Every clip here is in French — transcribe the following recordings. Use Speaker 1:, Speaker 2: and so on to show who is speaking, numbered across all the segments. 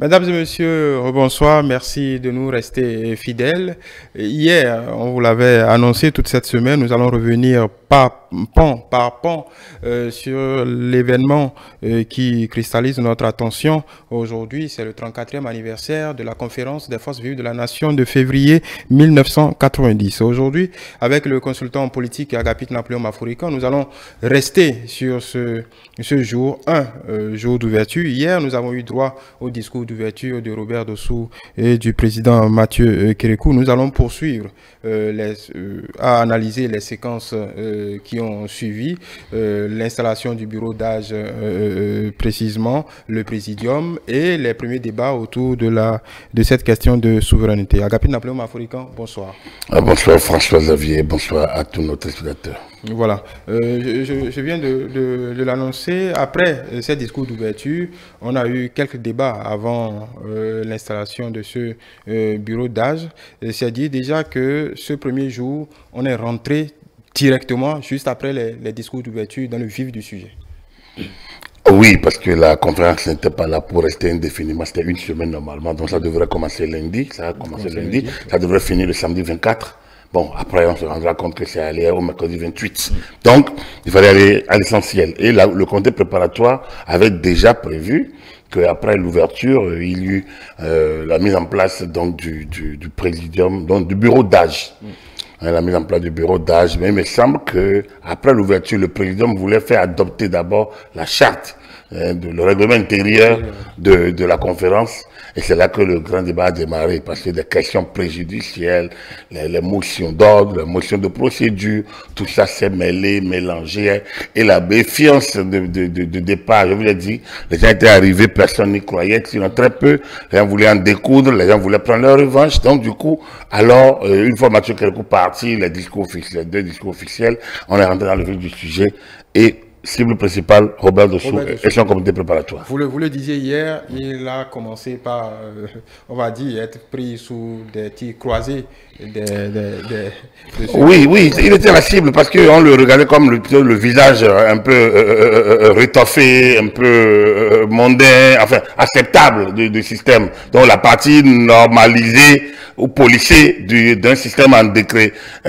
Speaker 1: Mesdames et messieurs, bonsoir. Merci de nous rester fidèles. Hier, on vous l'avait annoncé toute cette semaine, nous allons revenir pan par pan sur l'événement qui cristallise notre attention. Aujourd'hui, c'est le 34e anniversaire de la conférence des forces vives de la nation de février 1990. Aujourd'hui, avec le consultant politique Agapit Napoléon Mafourika, nous allons rester sur ce jour, jour d'ouverture. Hier, nous avons eu droit au discours d'ouverture de Robert Dossou et du président Mathieu Kérékou. Nous allons poursuivre à analyser les séquences qui ont suivi, l'installation du bureau d'âge précisément, le présidium et les premiers débats autour de cette question de souveraineté. Agapit Napoléon Mafourika, bonsoir.
Speaker 2: Bonsoir François Xavier, bonsoir à tous nos téléspectateurs.
Speaker 1: Voilà, je viens de l'annoncer. Après ces discours d'ouverture, on a eu quelques débats avant l'installation de ce bureau d'âge. C'est-à-dire déjà que ce premier jour, on est rentré directement, juste après les discours d'ouverture, dans le vif du sujet.
Speaker 2: Oui, parce que la conférence n'était pas là pour rester indéfiniment, c'était une semaine normalement, donc ça devrait commencer lundi, ça devrait finir le samedi 24. Bon, après, on se rendra compte que c'est allé au mercredi 28. Donc, il fallait aller à l'essentiel. Et là, le comité préparatoire avait déjà prévu qu'après l'ouverture, il y eut la mise en place donc, du présidium, donc du bureau d'âge. La mise en place du bureau d'âge. Mais il me semble qu'après l'ouverture, le présidium voulait faire adopter d'abord la charte, le règlement intérieur de la conférence. Et c'est là que le grand débat a démarré, parce que des questions préjudicielles, les motions d'ordre, les motions de procédure, tout ça s'est mêlé, mélangé. Et la méfiance de départ, je vous l'ai dit, les gens étaient arrivés, personne n'y croyait, sinon très peu. Les gens voulaient en découdre, les gens voulaient prendre leur revanche. Donc du coup, alors, une fois Mathieu Kérékou parti, les discours officiels, 2 discours officiels, on est rentré dans le vif du sujet. Et cible principale, Robert Dossou et son comité préparatoire.
Speaker 1: Vous le disiez hier, il a commencé par, on va dire, être pris sous des tirs croisés.
Speaker 2: Oui, il était la cible parce qu'on le regardait comme le visage un peu rétoffé, un peu mondain, enfin acceptable du système. Donc la partie normalisée ou policée d'un système en déclin.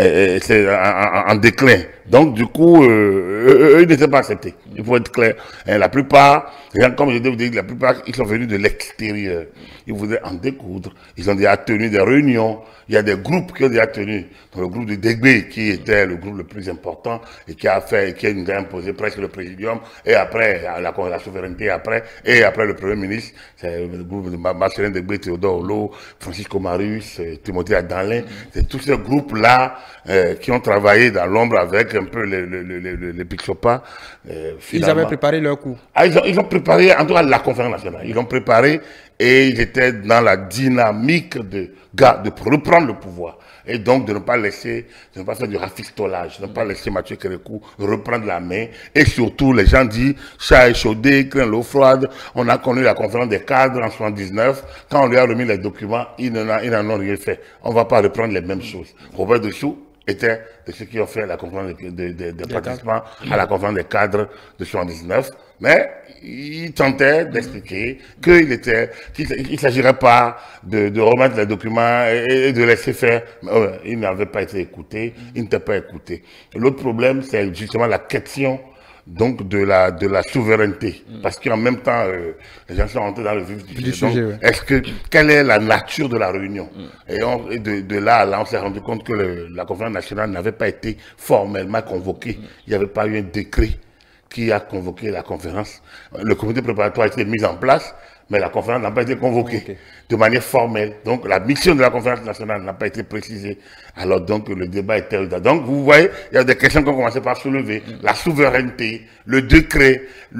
Speaker 2: Donc, du coup, eux n'étaient pas acceptés. Il faut être clair. Et la plupart, comme je vous dis, la plupart, ils sont venus de l'extérieur. Ils voulaient en découdre. Ils ont déjà tenu des réunions. Il y a des groupes qui ont déjà tenu. Dans le groupe de Dégbé, qui était le groupe le plus important et qui nous a imposé presque le présidium. Et après, la souveraineté après. Et après, le Premier ministre, c'est le groupe de Marcelin Dégbé, Théodore Olo, Francisco Marius, Timothée Adanlin. C'est tous ces groupes-là qui ont travaillé dans l'ombre avec un peu les Pixopas.
Speaker 1: Ils avaient préparé leur coup.
Speaker 2: Ils ont préparé, en tout cas, la conférence nationale. Ils l'ont préparé et ils étaient dans la dynamique de reprendre le pouvoir. Et donc de ne pas faire du rafistolage, de ne pas laisser Mathieu Kérékou reprendre la main. Et surtout, les gens disent, chat échaudé, craint l'eau froide. On a connu la conférence des cadres en 79. Quand on lui a remis les documents, ils n'en ont rien fait. On ne va pas reprendre les mêmes choses. Robert Dossou était de ceux qui ont fait la conférence des participants à la conférence des cadres de 79. Mais il tentait d'expliquer qu'il ne s'agirait pas de remettre les documents et de laisser faire. Il n'avait pas été écouté, il n'était pas écouté. L'autre problème, c'est justement la question donc de la souveraineté. Parce qu'en même temps, les gens sont rentrés dans le vif du sujet. Quelle est la nature de la réunion? Et de là, on s'est rendu compte que la conférence nationale n'avait pas été formellement convoquée. Il n'y avait pas eu un décret qui a convoqué la conférence. Le comité préparatoire a été mis en place, mais la conférence n'a pas été convoquée de manière formelle. Donc la mission de la conférence nationale n'a pas été précisée. Alors donc le débat était... Donc vous voyez, il y a des questions qui ont commencé par soulever. La souveraineté, le décret,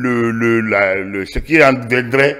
Speaker 2: ce qui en viendrait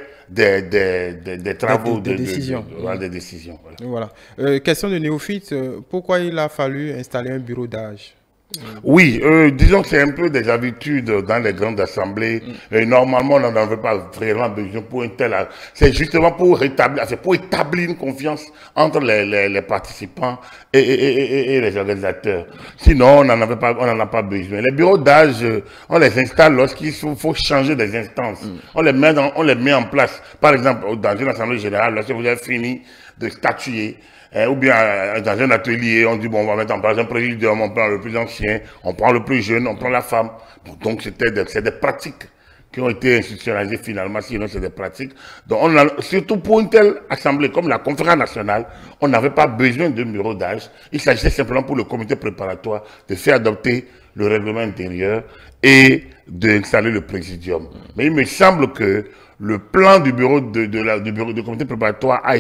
Speaker 2: des travaux,
Speaker 1: des décisions.
Speaker 2: Des décisions.
Speaker 1: Voilà. Question de néophyte, pourquoi il a fallu installer un bureau d'âge?
Speaker 2: Oui, disons que c'est un peu des habitudes dans les grandes assemblées. Et normalement, on n'en avait pas vraiment besoin pour un tel. C'est justement pour rétablir, c'est pour établir une confiance entre les participants et les organisateurs. Sinon, on n'en avait pas, on n'en a pas besoin. Les bureaux d'âge, on les installe lorsqu'il faut changer des instances. On les met en place. Par exemple, dans une assemblée générale, lorsque vous avez fini de statuer, ou bien dans un atelier, on dit, bon, on va mettre en place un président, on prend le plus ancien, on prend le plus jeune, on prend la femme. Bon, donc, c'est des pratiques qui ont été institutionnalisées finalement, sinon c'est des pratiques. Donc, surtout pour une telle assemblée comme la conférence nationale, on n'avait pas besoin d'un bureau d'âge. Il s'agissait simplement pour le comité préparatoire de faire adopter le règlement intérieur et d'installer le présidium. Mais il me semble que le plan du bureau du comité préparatoire a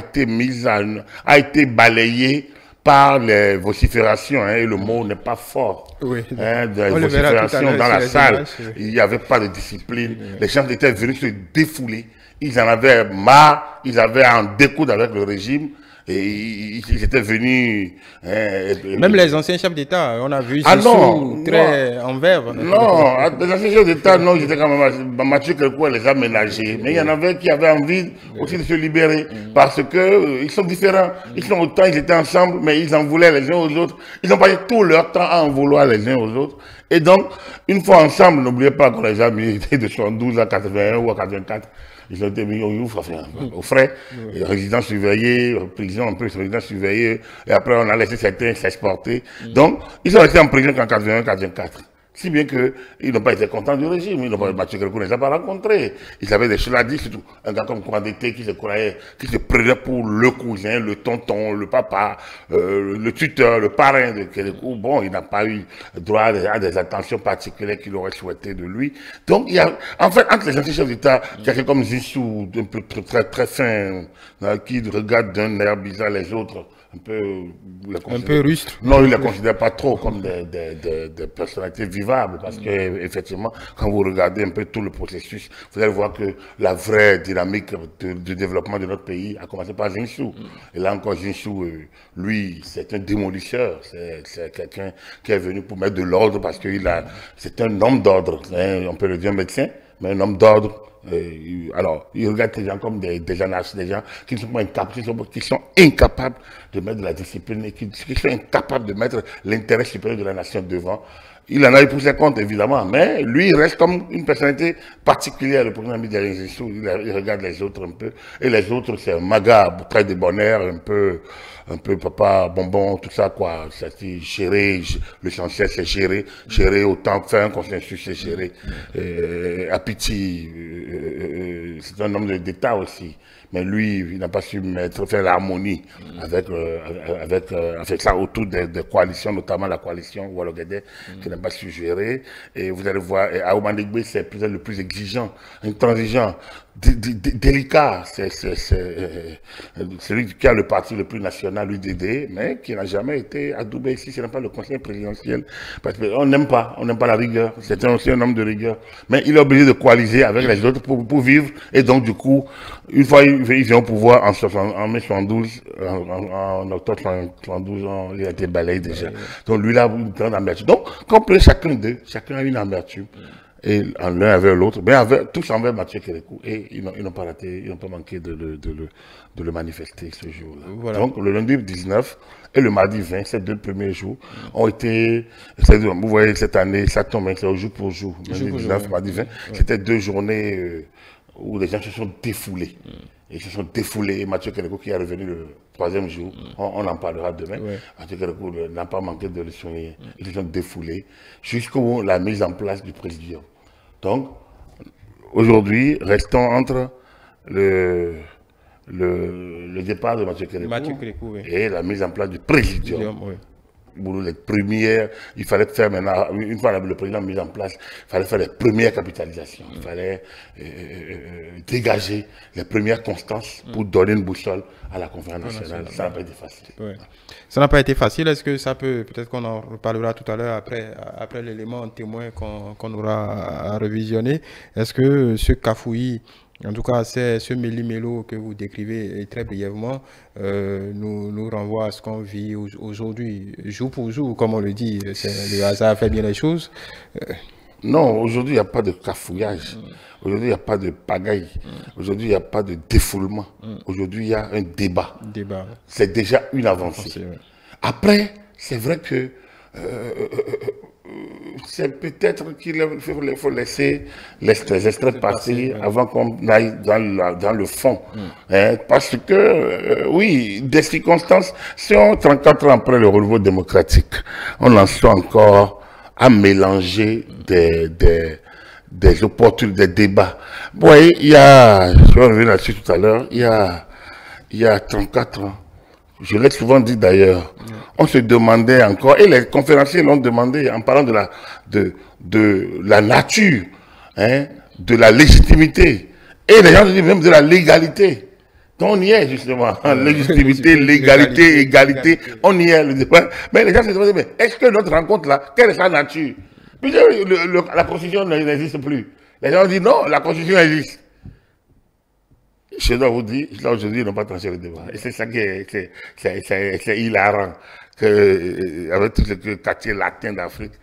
Speaker 2: été balayé par les vociférations, et le mot n'est pas fort.
Speaker 1: Oui.
Speaker 2: Des vociférations dans la salle. Il n'y avait pas de discipline. Les gens étaient venus se défouler. Ils en avaient marre, ils avaient à en découdre avec le régime. Et ils étaient venus...
Speaker 1: Même les anciens chefs d'État, on a vu très en verve.
Speaker 2: Non, les anciens chefs d'État, non, j'étais quand même... Mathieu Kérékou les a ménagés. Mais il y en avait qui avaient envie aussi de se libérer. Parce que ils sont différents. Ils sont autant, ils étaient ensemble, mais ils en voulaient les uns aux autres. Ils ont passé tout leur temps à en vouloir les uns aux autres. Et donc, une fois ensemble, n'oubliez pas qu'on les a mis de 72 à 81 ou à 84. Ils ont été mis au frais, résidence surveillée, prison un peu, résidence surveillée, et après on a laissé certains s'exporter. Donc, ils sont restés en prison qu'en 81, 84. Si bien qu'ils n'ont pas été contents du régime, Mathieu Kérékou ne les a pas rencontrés. Ils avaient des choses à dire, surtout un gars comme Kouandété qui se croyait, qui se prenait pour le cousin, le tonton, le papa, le tuteur, le parrain de Kérékou. Bon, il n'a pas eu droit à des attentions particulières qu'il aurait souhaité de lui. Donc, il y a, en fait, entre les anciens chefs d'État, quelqu'un comme Zissou, un peu très fin, qui regarde d'un air bizarre les autres, un
Speaker 1: peu rustre.
Speaker 2: Non, il ne les considère pas trop comme des personnalités vivables parce que effectivement, quand vous regardez un peu tout le processus, vous allez voir que la vraie dynamique du développement de notre pays a commencé par Zinsou. Et là encore, Zinsou, lui, c'est un démolisseur. C'est quelqu'un qui est venu pour mettre de l'ordre parce que c'est un homme d'ordre. Hein, on peut le dire médecin, mais un homme d'ordre. Alors, il regarde ces gens comme des anarchistes, des gens qui ne sont pas incapables, qui sont incapables de mettre de la discipline et qui sont incapables de mettre l'intérêt supérieur de la nation devant. Il en a eu pour ses comptes, évidemment, mais lui, il reste comme une personnalité particulière. Le président Midjari Zissou, il regarde les autres un peu. Et les autres, c'est un maga, très débonnaire, un peu papa, bonbon, tout ça, quoi. C'est gérer, l'essentiel, c'est gérer autant, faire un consensus, c'est gérer. Apiti, c'est un homme d'État aussi. Mais lui, il n'a pas su faire l'harmonie avec ça autour des coalitions, notamment la coalition Oualogede, qui n'a pas su gérer. Et vous allez voir, Aouma Nigbe, c'est peut-être le plus exigeant, intransigeant, délicat. C'est celui qui a le parti le plus national, l'UDD, mais qui n'a jamais été adoubé ici. Ce n'est pas le conseil présidentiel. Parce qu'on n'aime pas la rigueur. C'est aussi un homme de rigueur. Mais il est obligé de coaliser avec les autres pour vivre. Et donc, du coup, une fois il vient au pouvoir en mai 72, en octobre 72, il a été balayé déjà. Donc, lui, il a une grande amertume. Donc, comprenez chacun d'eux, chacun a une amertume. Et l'un avec l'autre, mais tous envers Mathieu Kérékou. Et ils n'ont pas raté, ils n'ont pas manqué de le manifester ce jour-là. Voilà. Donc, le lundi 19 et le mardi 20, ces deux premiers jours, ont été, vous voyez, cette année, ça tombe, c'est au jour pour jour. Lundi 19, mardi 20, c'était deux journées où les gens se sont défoulés. Ils se sont défoulés. Et Mathieu Kérékou, qui est revenu le troisième jour, on en parlera demain. Mathieu Kérékou n'a pas manqué de le souligner. Ils se sont défoulés jusqu'à la mise en place du présidium. Donc, aujourd'hui, restons entre le départ de Mathieu Kérékou et la mise en place du présidium. Les premières, il fallait faire maintenant, une fois le président mis en place, il fallait faire les premières capitalisations. Il fallait dégager les premières constances pour donner une boussole à la conférence nationale. Ça n'a pas été facile.
Speaker 1: Ça n'a pas été facile. Est-ce que ça peut-être qu'on en reparlera tout à l'heure après l'élément témoin qu'on aura à revisionner. Est-ce que ce cafouillis En tout cas, ce méli-mélo que vous décrivez très brièvement nous renvoie à ce qu'on vit aujourd'hui, jour pour jour, comme on le dit. Le hasard fait bien les choses.
Speaker 2: Non, aujourd'hui, il n'y a pas de cafouillage. Aujourd'hui, il n'y a pas de pagaille. Aujourd'hui, il n'y a pas de défoulement. Aujourd'hui, il y a un débat. C'est déjà une avancée. Après, c'est vrai que c'est peut-être qu'il faut laisser les extraits passer avant qu'on aille dans le fond. Hein, parce que, oui, des circonstances, si on 34 ans après le renouveau démocratique, on en soit encore à mélanger des opportunités, des débats. Vous voyez, il y a, je vais revenir là-dessus tout à l'heure, il y a 34 ans, je l'ai souvent dit d'ailleurs, on se demandait encore, et les conférenciers l'ont demandé en parlant de la nature, hein, de la légitimité, et les gens disent même de la légalité. On y est justement, légitimité, légalité, égalité, on y est. Mais les gens se demandent, mais est-ce que notre rencontre là, quelle est sa nature? Puis la Constitution n'existe plus. Les gens disent non, la Constitution existe. Je dois vous dire, là aujourd'hui, ils n'ont pas tranché le débat. Et c'est ça qui est, c'est hilarant. Avec tout ce que quartier latin d'Afrique,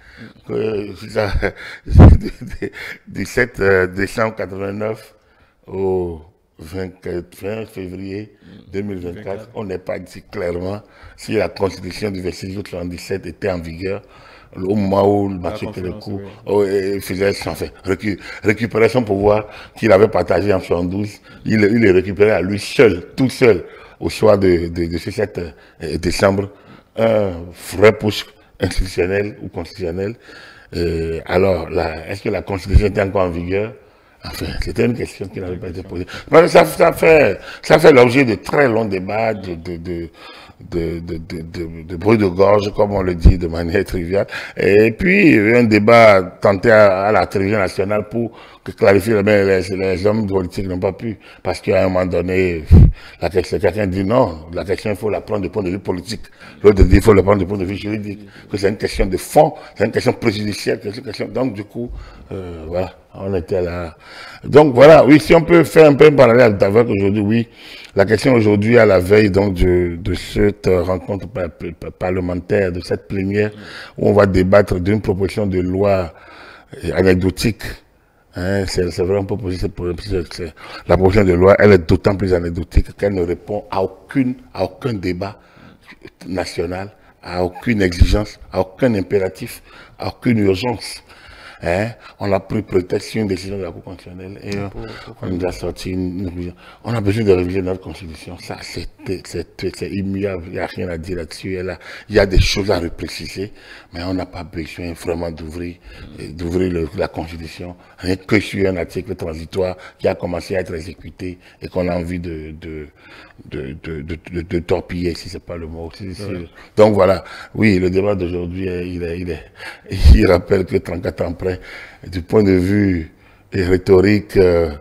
Speaker 2: du 7 décembre 89 au 20 février 2024, on n'est pas dit clairement si la constitution du 26 août 1977 était en vigueur au moment où le marché Kérékou faisait récupérer son pouvoir qu'il avait partagé en 72. Il le récupérait à lui seul, tout seul, au soir de ce 7 décembre. Un vrai push institutionnel ou constitutionnel. Alors, est-ce que la constitution était encore en vigueur? Enfin, c'était une question qui n'avait pas été posée. Mais ça fait l'objet de très longs débats, de bruit de gorge, comme on le dit de manière triviale. Et puis, un débat tenté à la télévision nationale pour clarifier, mais les hommes politiques n'ont pas pu. Parce qu'à un moment donné, quelqu'un dit non, la question, il faut la prendre du point de vue politique. L'autre dit, il faut la prendre du point de vue juridique. Que c'est une question de fond, c'est une question préjudicielle, donc du coup, voilà. On était là. Donc voilà, oui, si on peut faire un peu un parallèle avec aujourd'hui, oui, la question aujourd'hui à la veille donc de cette rencontre parlementaire, de cette plénière, où on va débattre d'une proposition de loi anecdotique. Hein, c'est vraiment pas possible. La proposition de loi, elle est d'autant plus anecdotique qu'elle ne répond à aucun débat national, à aucune exigence, à aucun impératif, à aucune urgence. Hein, on a pris prétexte sur une décision de la Cour constitutionnelle et on nous a sorti on a besoin de réviser notre constitution. Ça, c'est immuable, il n'y a rien à dire là-dessus. Il y a des choses à repréciser, mais on n'a pas besoin vraiment d'ouvrir la constitution, rien que sur un article transitoire qui a commencé à être exécuté et qu'on a envie de torpiller, si c'est pas le mot. Donc voilà, oui, le débat d'aujourd'hui, il rappelle que 34 ans après, du point de vue rhétorique,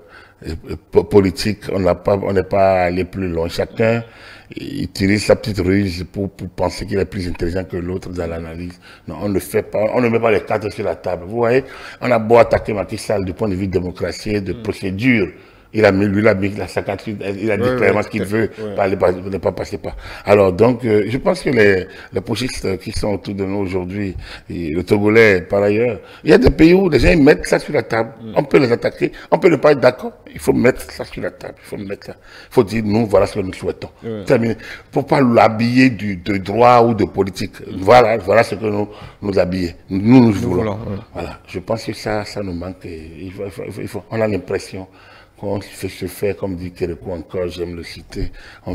Speaker 2: politique, on n'est pas allé plus loin. Chacun utilise sa petite ruse pour penser qu'il est plus intelligent que l'autre dans l'analyse. Non, on ne fait pas, on ne met pas les cartes sur la table. Vous voyez, on a beau attaquer Macky Sall du point de vue démocratie, de procédure. Il a mis sa carte, il a dit clairement ce qu'il veut, ne pas passer par. Alors donc, je pense que les pochistes qui sont autour de nous aujourd'hui, le Togolais par ailleurs, il y a des pays où les gens ils mettent ça sur la table. On peut les attaquer, on peut ne pas être d'accord. Il faut mettre ça sur la table. Il faut mettre ça. Il faut dire nous voilà ce que nous souhaitons. Terminé. Il ne faut pas l'habiller de droit ou de politique. Voilà ce que nous habiller. Nous voulons. Voilà. Je pense que ça nous manque. On a l'impression qu'on se fait, comme dit Kérékou encore, j'aime le citer, on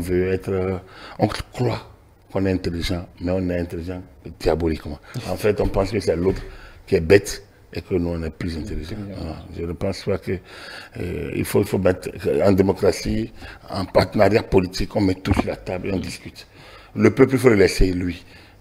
Speaker 2: croit qu'on est intelligent, mais on est intelligent diaboliquement. En fait, on pense que c'est l'autre qui est bête et que nous, on est plus intelligent. Je ne pense pas que il faut mettre, en démocratie, en partenariat politique, on met tout sur la table et on discute. Le peuple, il faut le laisser, lui.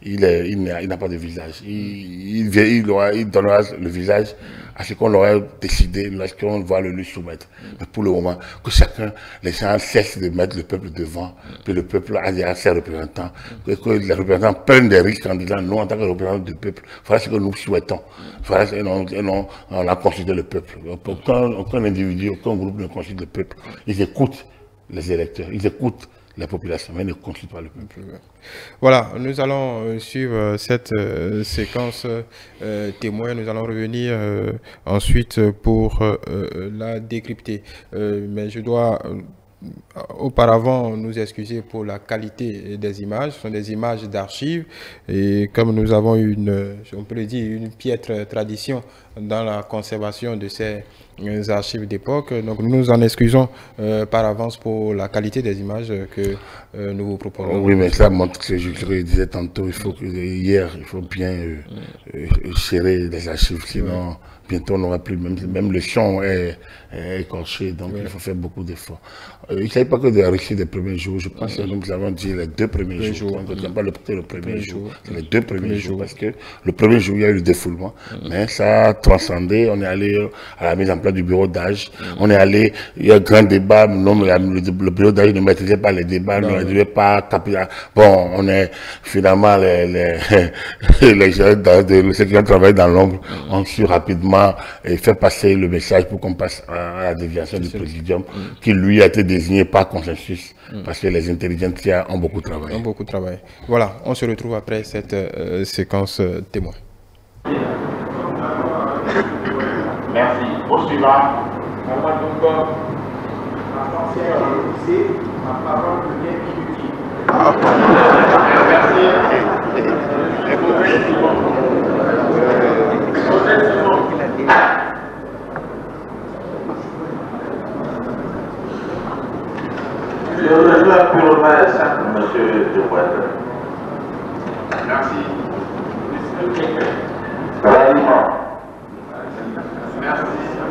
Speaker 2: il n'a pas de visage. Il donnera le visage à ce qu'on aurait décidé lorsqu'on va le lui soumettre. Mais pour le moment, que chacun, les gens cessent de mettre le peuple devant, que le peuple a ses représentants, que les représentants prennent des risques en disant nous, en tant que représentants du peuple, voilà ce que nous souhaitons. Voilà, et non, on a consulté le peuple. Aucun individu, aucun groupe ne consulte le peuple. Ils écoutent les électeurs, ils écoutent la population, mais ne consulte pas le peuple.
Speaker 1: Voilà, nous allons suivre cette séquence témoin. Nous allons revenir ensuite pour la décrypter. Mais je dois auparavant nous excuser pour la qualité des images. Ce sont des images d'archives et comme nous avons on peut le dire, une piètre tradition dans la conservation de ces archives d'époque. Donc nous nous en excusons par avance pour la qualité des images que nous vous proposons.
Speaker 2: Oui, mais ça montre que je le disais tantôt, il faut bien serrer les archives, sinon bientôt on n'aura plus, même le son est écorché, donc il faut faire beaucoup d'efforts. Il ne s'agit pas que de la réussite des premiers jours, je pense que nous avons dit les 2 premiers jours, on ne pas le premier jour, c'est les 2 premiers jours, parce que le premier jour il y a eu le défoulement, mais ça a transcendé, on est allé à la mise en place du bureau d'âge, on est allé, il y a un grand débat, le bureau d'âge ne maîtrisait pas les débats, ne maîtrisait pas capital. Bon, on est finalement les gens, ceux qui ont travaillé dans l'ombre, ont su rapidement faire passer le message pour qu'on passe à la déviation du présidium, qui lui a été désigné par consensus, parce que les intelligentsia ont beaucoup travaillé.
Speaker 1: Voilà, on se retrouve après cette séquence témoin.
Speaker 3: Merci. Au suivant.
Speaker 4: Je rejoins purement et simple, monsieur de Poitre.
Speaker 3: Merci.
Speaker 4: Vraiment.
Speaker 3: Merci.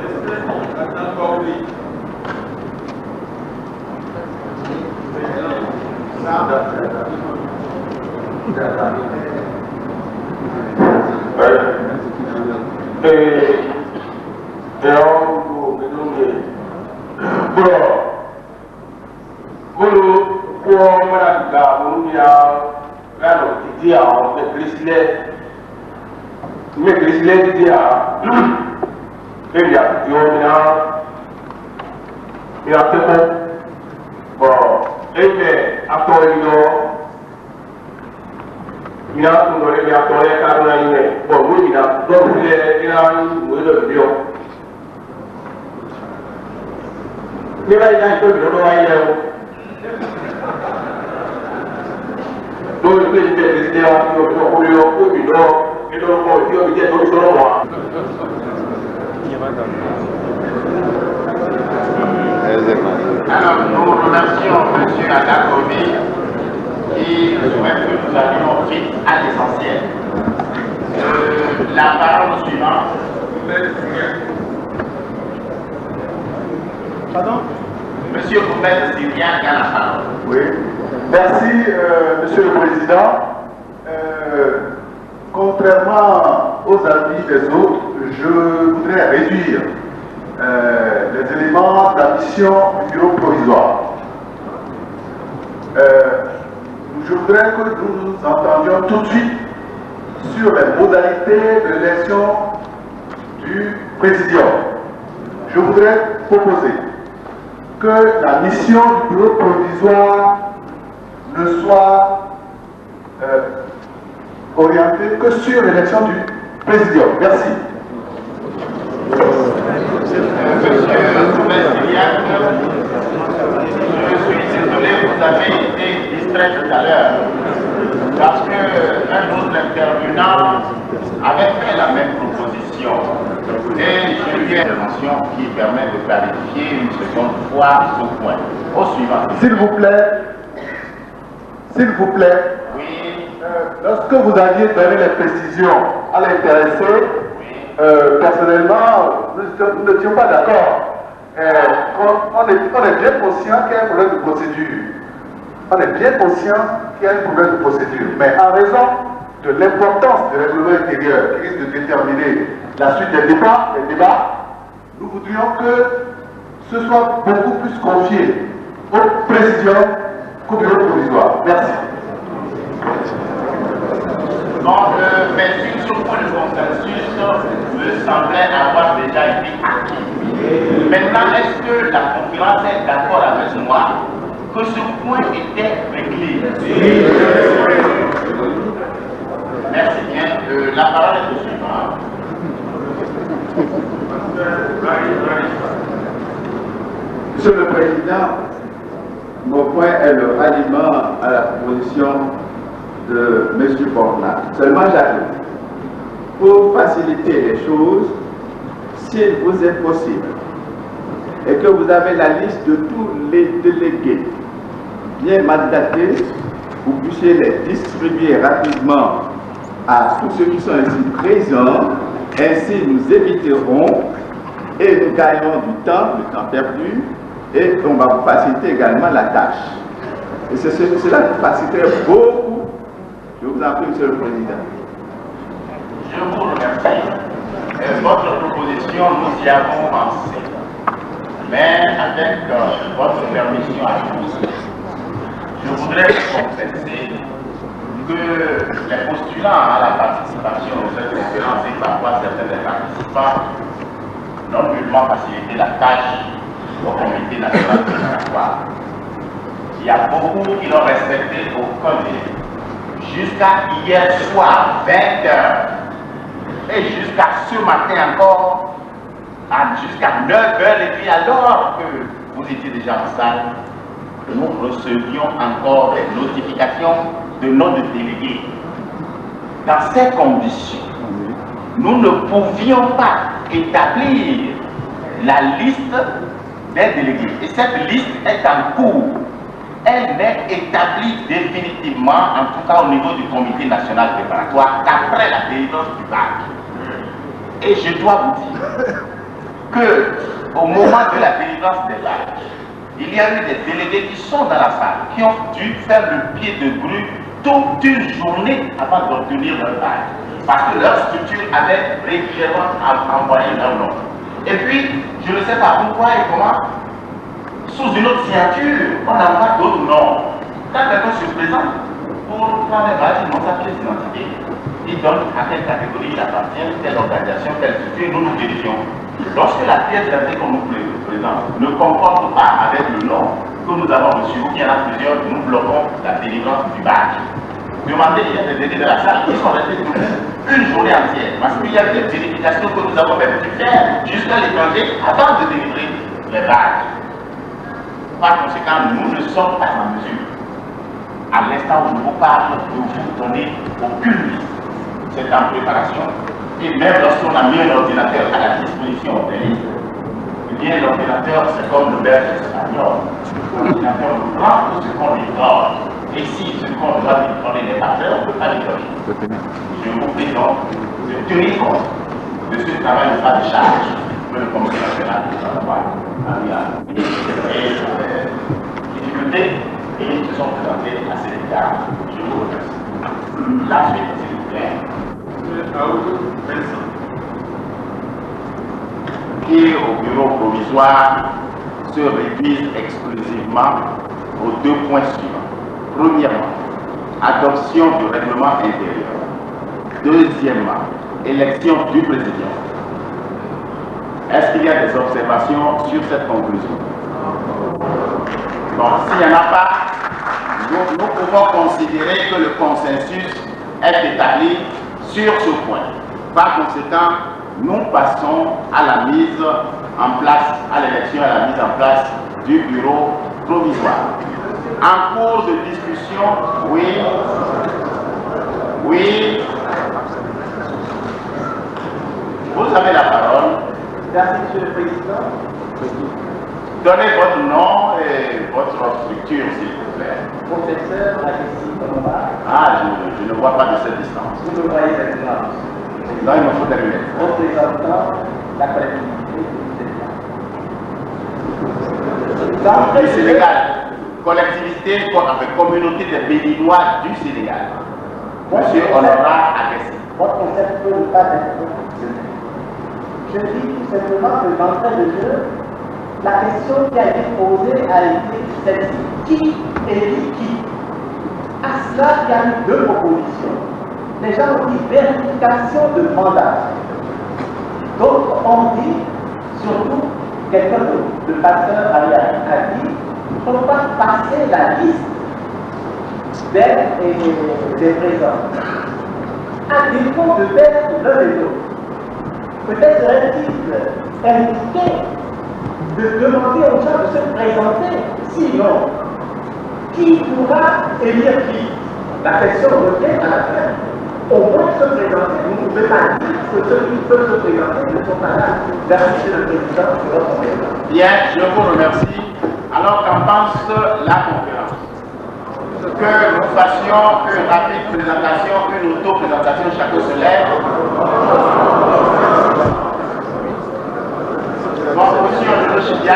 Speaker 3: Alors, nous remercions M. Adakobi qui souhaite que nous allions vite à l'essentiel. La parole suivante.
Speaker 4: Pardon?
Speaker 3: Monsieur Goubet Sylvien qui a la parole.
Speaker 4: Oui. Merci, Monsieur le Président. Contrairement aux avis des autres, je voudrais réduire les éléments de la mission du bureau provisoire. Je voudrais que nous nous entendions tout de suite sur les modalités de l'élection du présidium. Je voudrais proposer que la mission du bureau provisoire ne soit orientée que sur l'élection du présidium. Merci.
Speaker 3: Monsieur Goubet-Sylvien, je suis désolé, vous avez été distrait tout à l'heure parce qu'un autre intervenant avait fait la même proposition et je lui ai une intervention qui permet de clarifier une seconde fois ce point. Au suivant.
Speaker 4: S'il vous plaît,
Speaker 3: Oui.
Speaker 4: Lorsque vous aviez donné les précisions à l'intéressé, personnellement, nous n'étions pas d'accord. On est bien conscient qu'il y a un problème de procédure. Mais en raison de l'importance du règlement intérieur qui risque de déterminer la suite des débats, nous voudrions que ce soit beaucoup plus confié aux présidents qu'au bureau provisoire. Merci.
Speaker 3: Donc, mais sur ce point de consensus me semblait avoir déjà été acquis. Maintenant, est-ce que la conférence est d'accord avec moi que ce point était réglé? Merci bien. La parole est au suivant.
Speaker 5: Monsieur le Président, mon point est le ralliement à la proposition de M. Borna. Seulement j'ajoute, pour faciliter les choses, s'il vous est possible, et que vous avez la liste de tous les délégués bien mandatés, vous puissiez les distribuer rapidement à tous ceux qui sont ici présents. Ainsi, nous éviterons et nous gagnerons du temps perdu, et on va vous faciliter également la tâche. Et cela nous faciliterait beaucoup. Je vous en prie, Monsieur le Président.
Speaker 3: Je vous remercie. Votre proposition, nous y avons pensé. Mais avec votre permission à tous, je voudrais vous confesser que les postulants à la participation aux cette conférence et parfois certains des participants n'ont nullement facilité la tâche au comité national préparatoire. Il y a beaucoup qui n'ont respecté aucun délai. Jusqu'à hier soir, 20h, et jusqu'à ce matin encore, jusqu'à 9h, et puis alors que vous étiez déjà en salle, nous recevions encore des notifications de noms de délégués. Dans ces conditions, nous ne pouvions pas établir la liste des délégués. Et cette liste est en cours. Elle n'est établie définitivement, en tout cas au niveau du comité national préparatoire, qu'après la délivrance du bac. Et je dois vous dire qu'au moment de la délivrance des bacs, il y a eu des délégués qui sont dans la salle, qui ont dû faire le pied de grue toute une journée avant d'obtenir leur bac. Parce que leur structure avait régulièrement envoyé leur nom. Et puis, je ne sais pas pourquoi et comment, sous une autre signature, on envoie d'autres noms. Quand quelqu'un se présente pour prendre un badge, non, sa pièce d'identité, il donne à quelle catégorie il appartient, quelle organisation, quelle structure, nous nous vérifions. Lorsque la pièce d'identité qu'on nous présente ne concorde pas avec le nom que nous avons reçu, ou qu'il y en a plusieurs, nous bloquons la délivrance du badge. Demandez, il y a des délégués de la salle qui sont restés une journée entière, parce qu'il y a des vérifications que nous avons même dû faire jusqu'à l'étranger avant de délivrer les badges. Par conséquent, nous ne sommes pas en mesure, à l'instant où je vous parle, de vous donner aucune liste. C'est en préparation. Et même lorsqu'on a mis un ordinateur à la disposition des listes, eh bien l'ordinateur, c'est comme le belge espagnol. L'ordinateur nous prend tout ce qu'on lui donne. Et si ce qu'on doit lui donner n'est pas fait, on ne peut pas lui donner. Je vous prie donc de tenir compte de ce travail de pas de charge que le comité national a mis à et les difficultés qui se sont présentées à cet égard. Je vous remercie. La suite, s'il vous plaît. Qui au bureau provisoire se réduisent exclusivement aux deux points suivants. Premièrement, adoption du règlement intérieur. Deuxièmement, élection du président. Est-ce qu'il y a des observations sur cette conclusion? Bon, s'il n'y en a pas, nous pouvons considérer que le consensus est établi sur ce point. Par conséquent, nous passons à la mise en place, à l'élection, à la mise en place du bureau provisoire. En cours de discussion, oui. Vous avez la parole.
Speaker 5: Merci, Monsieur le Président.
Speaker 3: Donnez votre nom et votre structure, s'il vous plaît.
Speaker 5: Professeur Alexis Konoma.
Speaker 3: Ah, je ne vois pas de cette distance.
Speaker 5: Vous me voyez maintenant.
Speaker 3: Non, il me faut terminer.
Speaker 5: Représentant la collectivité
Speaker 3: Du Sénégal. Collectivité, communauté des Béninois du Sénégal. Monsieur Honorable Agassi.
Speaker 6: Votre concept peut ne pas être fonctionnel. Je dis tout simplement que d'entrée de jeu, la question qui a été posée a été celle-ci. Qui élit qui? À cela, il y a eu deux propositions. Les gens ont dit vérification de mandat. D'autres ont dit, surtout, quelqu'un de pasteur a dit, il ne faut pas passer la liste des présents. À défaut de faire l'un et l'autre. Peut-être serait-il indiqué de demander aux gens de se présenter. Sinon, qui pourra élire qui? La question revient à la fin. Au moins se présenter. Vous ne pouvez pas dire que ceux qui peuvent se présenter ne sont pas là d'assister le président sur votre président.
Speaker 3: Bien, je vous remercie. Alors, qu'en pense la conférence? Que nous fassions une rapide présentation, une auto-présentation, chacun se lève. Bon, aussi, on est chez Diane.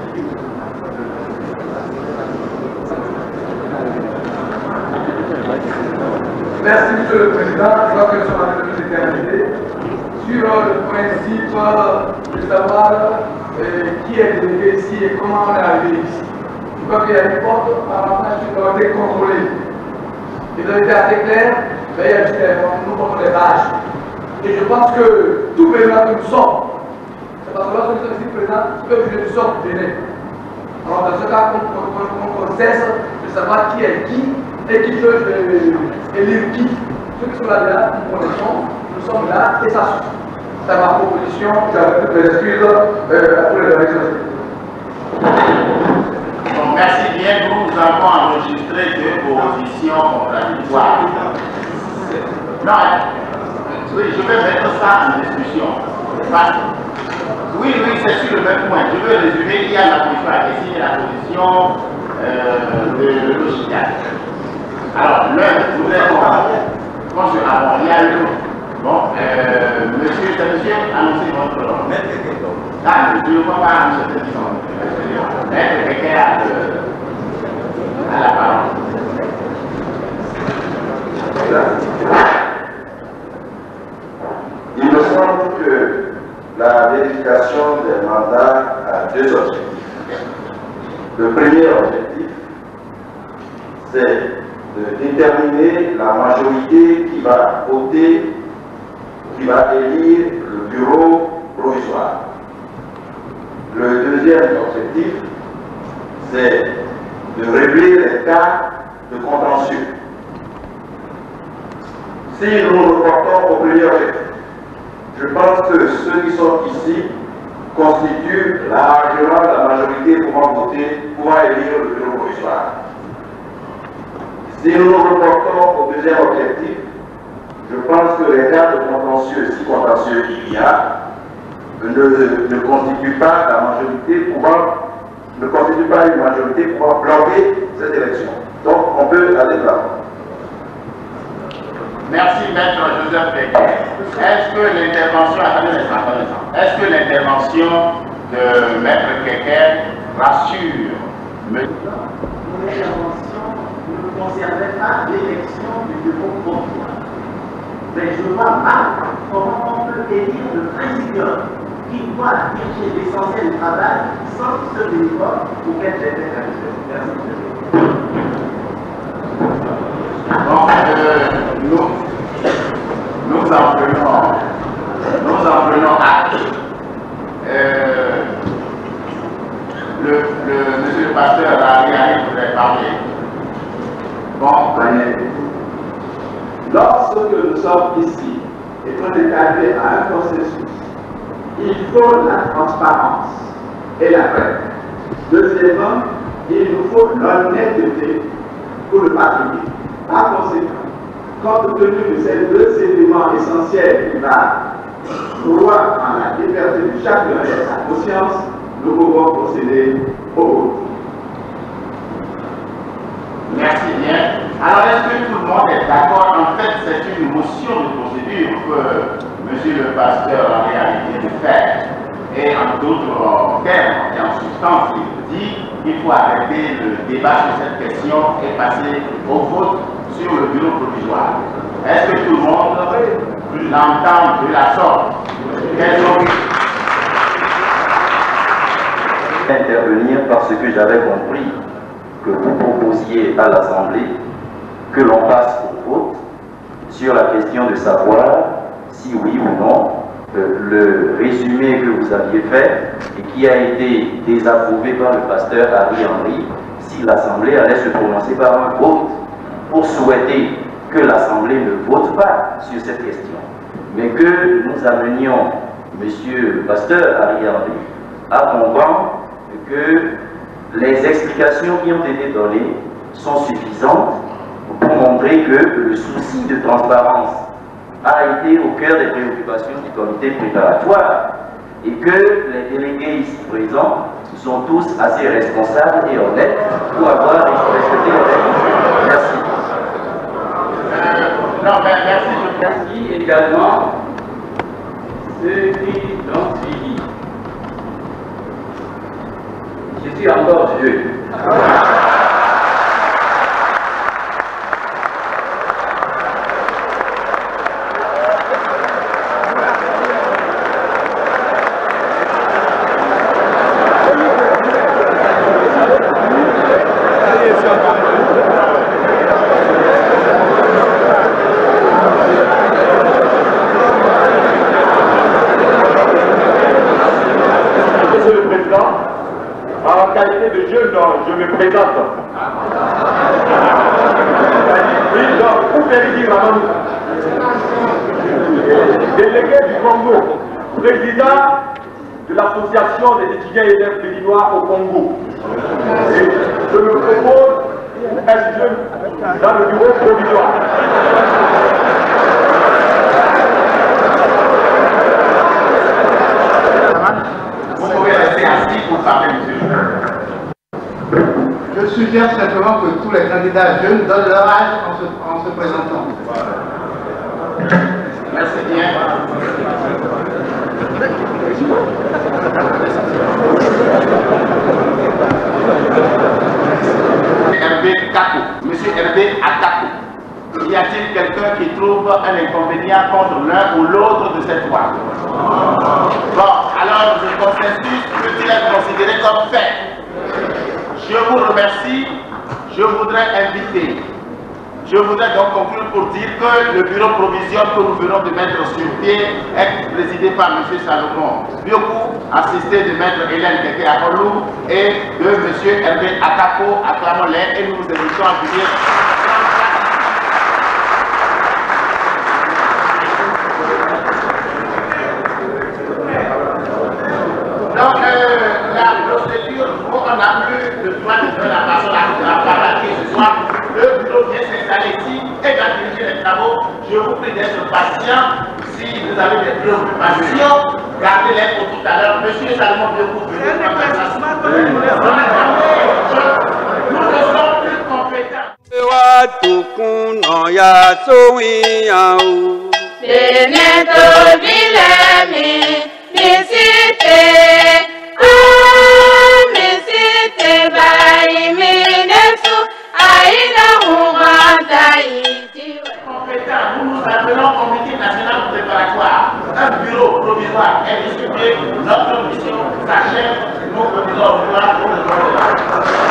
Speaker 7: Merci, Monsieur le Président. Je crois que nous sommes en train de terminer. Sur le principe de savoir qui est délégué ici et comment on est arrivé ici. Je crois qu'il y a une porte avantage qui doit être contrôlée. Il a été assez clair, mais il y a juste nous contre les vaches. Et je pense que tout Bénin que nous sommes, c'est parce que lorsque nous sommes ici présents, ce que nous sommes Bénin. Alors dans ce cas, on cesse de savoir qui est qui et qui peut élire qui. Ceux qui sont là, nous sommes là et ça suffit. C'est ma proposition, j'avais toutes mes excuses pour les élections.
Speaker 3: Bon, merci bien, nous avons enregistré deux positions contradictoires. Non, oui, je vais mettre ça en discussion. Oui, c'est sur le même point. Je veux résumer, il y a la position Agassi et la position de Lochical. Alors, l'un voudrait il y a eu bon, monsieur, annoncez votre nom. Là, je ne vois pas monsieur Maître quelqu'un à la parole.
Speaker 5: Il me semble que la vérification des mandats a deux objectifs. Le premier objectif, c'est de déterminer la majorité qui va voter, qui va élire le bureau provisoire. Le deuxième objectif, c'est de régler les cas de contentieux. Si nous nous reportons au premier objectif, je pense que ceux qui sont ici constituent largement la majorité pouvant voter, pouvant élire le bureau provisoire. Si nous nous reportons au deuxième objectif, je pense que les cas de contentieux, si contentieux il y a, ne constituent pas la majorité pouvant, ne constituent pas une majorité pouvant bloquer cette élection. Donc on peut aller là.
Speaker 3: Merci, Maître Joseph Beguet. Est-ce que l'intervention, est-ce que l'intervention de Maître Beguet rassure
Speaker 6: Mon intervention ne concernait pas l'élection du bureau provisoire. Mais je vois mal comment on peut élire le président qui doit diriger l'essentiel du travail sans ce minimum auquel j'ai fait allusion. Merci.
Speaker 3: Bon, nous en prenons acte. Monsieur le pasteur Ariane voudrait parler. Bon,
Speaker 5: Voyez, lorsque nous sommes ici et qu'on est arrivé à un consensus, il faut la transparence et la paix. Deuxièmement, il nous faut l'honnêteté pour le patrimoine. Par conséquent, compte tenu de ces deux éléments essentiels qui va droit à la liberté de chacun et sa conscience, nous pouvons procéder au vote.
Speaker 3: merci bien. Alors, est-ce que tout le monde est d'accord? En fait, c'est une motion de procédure que monsieur le pasteur en réalité de faire. Et en d'autres termes, et en substance, il dit qu'il faut arrêter le débat sur cette question et passer au vote sur le bureau provisoire. Est-ce que tout le monde l'entend de la sorte?
Speaker 8: Intervenir parce que j'avais compris que vous proposiez à l'Assemblée que l'on passe au vote sur la question de savoir si oui ou non le résumé que vous aviez fait et qui a été désapprouvé par le pasteur Harry Henry, si l'Assemblée allait se prononcer par un vote pour souhaiter que l'Assemblée ne vote pas sur cette question, mais que nous amenions monsieur le pasteur Harry Henry à comprendre que les explications qui ont été données sont suffisantes pour montrer que le souci de transparence a été au cœur des préoccupations du comité préparatoire et que les délégués ici présents sont tous assez responsables et honnêtes pour avoir respecté les règles. Merci.
Speaker 6: Merci également ceux qui l'ont suivi. Je suis encore vieux.
Speaker 3: En qualité de jeune, je me présente. Oui, donc, pour vérifier avant nous. Délégué du Congo, président de l'association des étudiants et élèves béninois au Congo. Et je me propose être jeune dans le bureau provisoire. Vous pouvez rester assis pour parler, monsieur.
Speaker 9: Je suggère simplement que tous les candidats jeunes donnent leur âge en se présentant.
Speaker 3: Merci bien. Hervé Kakou. Monsieur Hervé Akakou. Y a-t-il quelqu'un qui trouve un inconvénient contre l'un ou l'autre de cette loi? Bon, alors le consensus peut-il être considéré comme fait? Je vous remercie. Je voudrais donc conclure pour dire que le bureau provisoire que nous venons de mettre sur pied est présidé par M. Salomon Biokou, assisté de Maître Hélène Keke Akolou et de M. Hervé Akako. Acclamons-les et nous vous invitons à venir. Donc, la procédure, on n'a plus le droit de faire la parole ce soir. Le bureau vient s'installer ici et va diriger les travaux. Je vous prie d'être patient. Si vous avez des préoccupations, gardez-les pour tout à l'heure. Monsieur Salomon Biokou, nous ne sommes plus compétents. Nous nous appelons Comité national préparatoire. Un bureau provisoire est distribué. Notre mission s'achève. Nous venons au pouvoir pour le droit de l'art.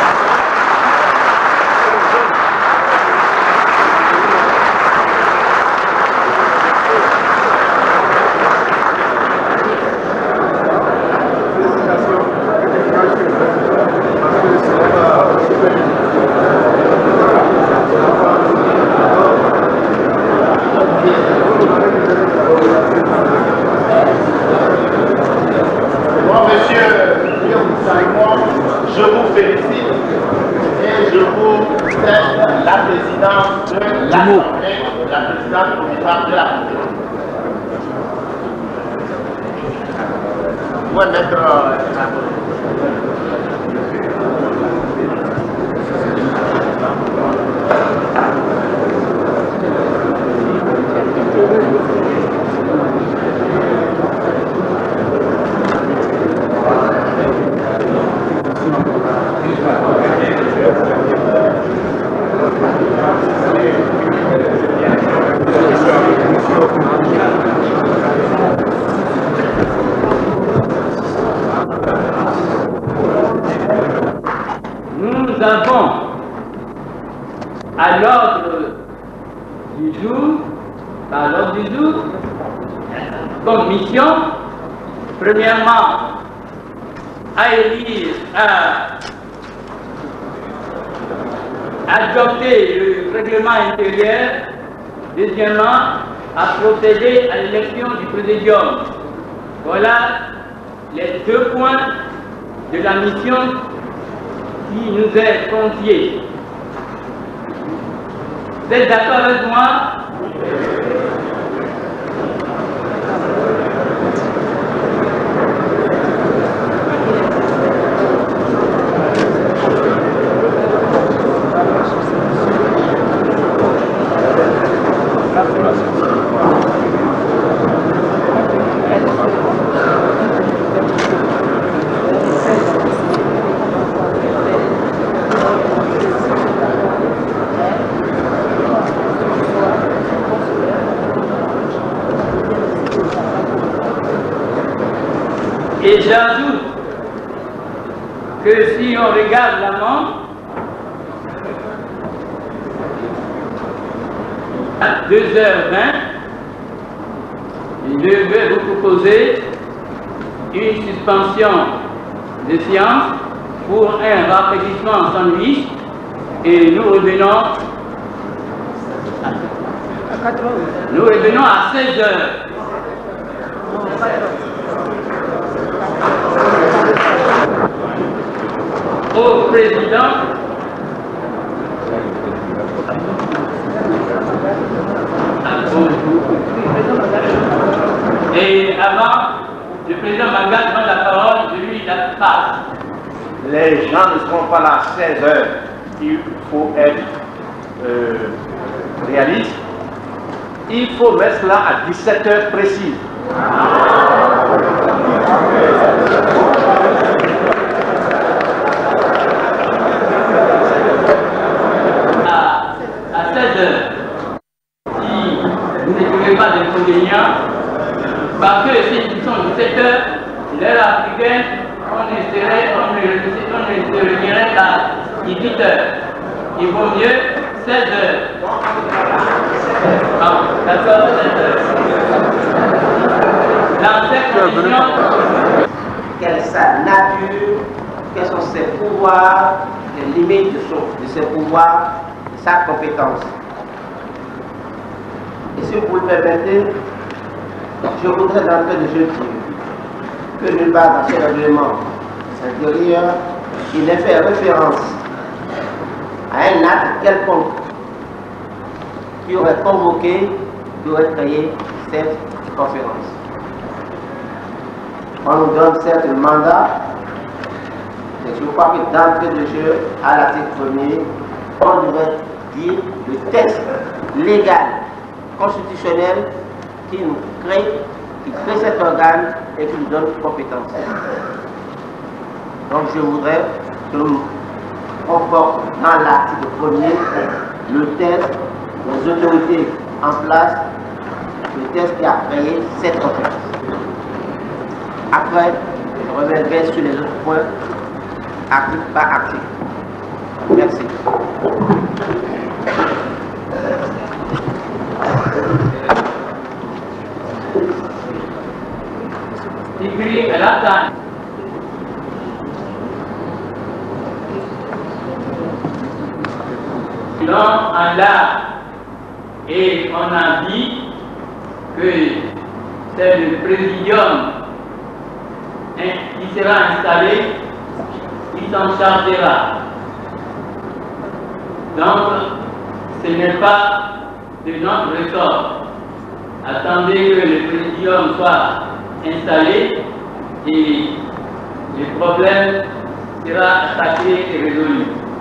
Speaker 3: Je vous félicite et je vous cède la présidence de l'Assemblée, la présidence provisoire de la Conférence. Vous pouvez mettre
Speaker 10: nous avons à l'ordre du jour, comme mission, premièrement, à élire, à adopter le règlement intérieur, deuxièmement, à procéder à l'élection du présidium. Voilà les 2 points de la mission qui nous est confiée. Vous êtes d'accord avec moi? Et j'ajoute que si on regarde la montre, à 2h20, je vais vous proposer une suspension de séance pour un rafraîchissement en sandwich et nous revenons à 16h. Au président, et avant, le président m'engage dans la parole, je lui la passe.
Speaker 11: Les gens ne seront pas là à 16 heures. Il faut être réaliste. Il faut mettre cela à 17 heures précises.
Speaker 10: À 16 heures. Si vous ne trouvez pas d'inconvénient, parce que si ils sont 17 heures, l'heure africaine, on ne se réunirait qu'à 18 heures. Il vaut mieux 16 heures. D'accord, 16 heures. Dans cette condition,
Speaker 6: quelle est sa nature, quels sont ses pouvoirs, les limites de ses pouvoirs, sa compétence. Et si vous le permettez, je voudrais d'entrée de jeu dire que nulle part dans ce règlement intérieur, il n'est fait référence à un acte quelconque qui aurait convoqué, qui aurait créé cette conférence. On nous donne certes le mandat, mais je crois que d'entrée de jeu, à l'article 1er, on devrait dire le texte légal, constitutionnel qui nous crée, qui crée cet organe et qui nous donne compétence. Donc je voudrais que nous conforte dans l'article 1er le texte, les autorités en place, le texte qui a créé cette conférence. Après, je reviendrai sur les autres points, article par article. Merci.
Speaker 10: Écrit à la table. Donc, en là, et on a dit que c'est le présidium qui sera installé, qui s'en chargera. Donc, ce n'est pas de notre ressort. Attendez que le présidium soit installé et le problème sera attaqué et résolu.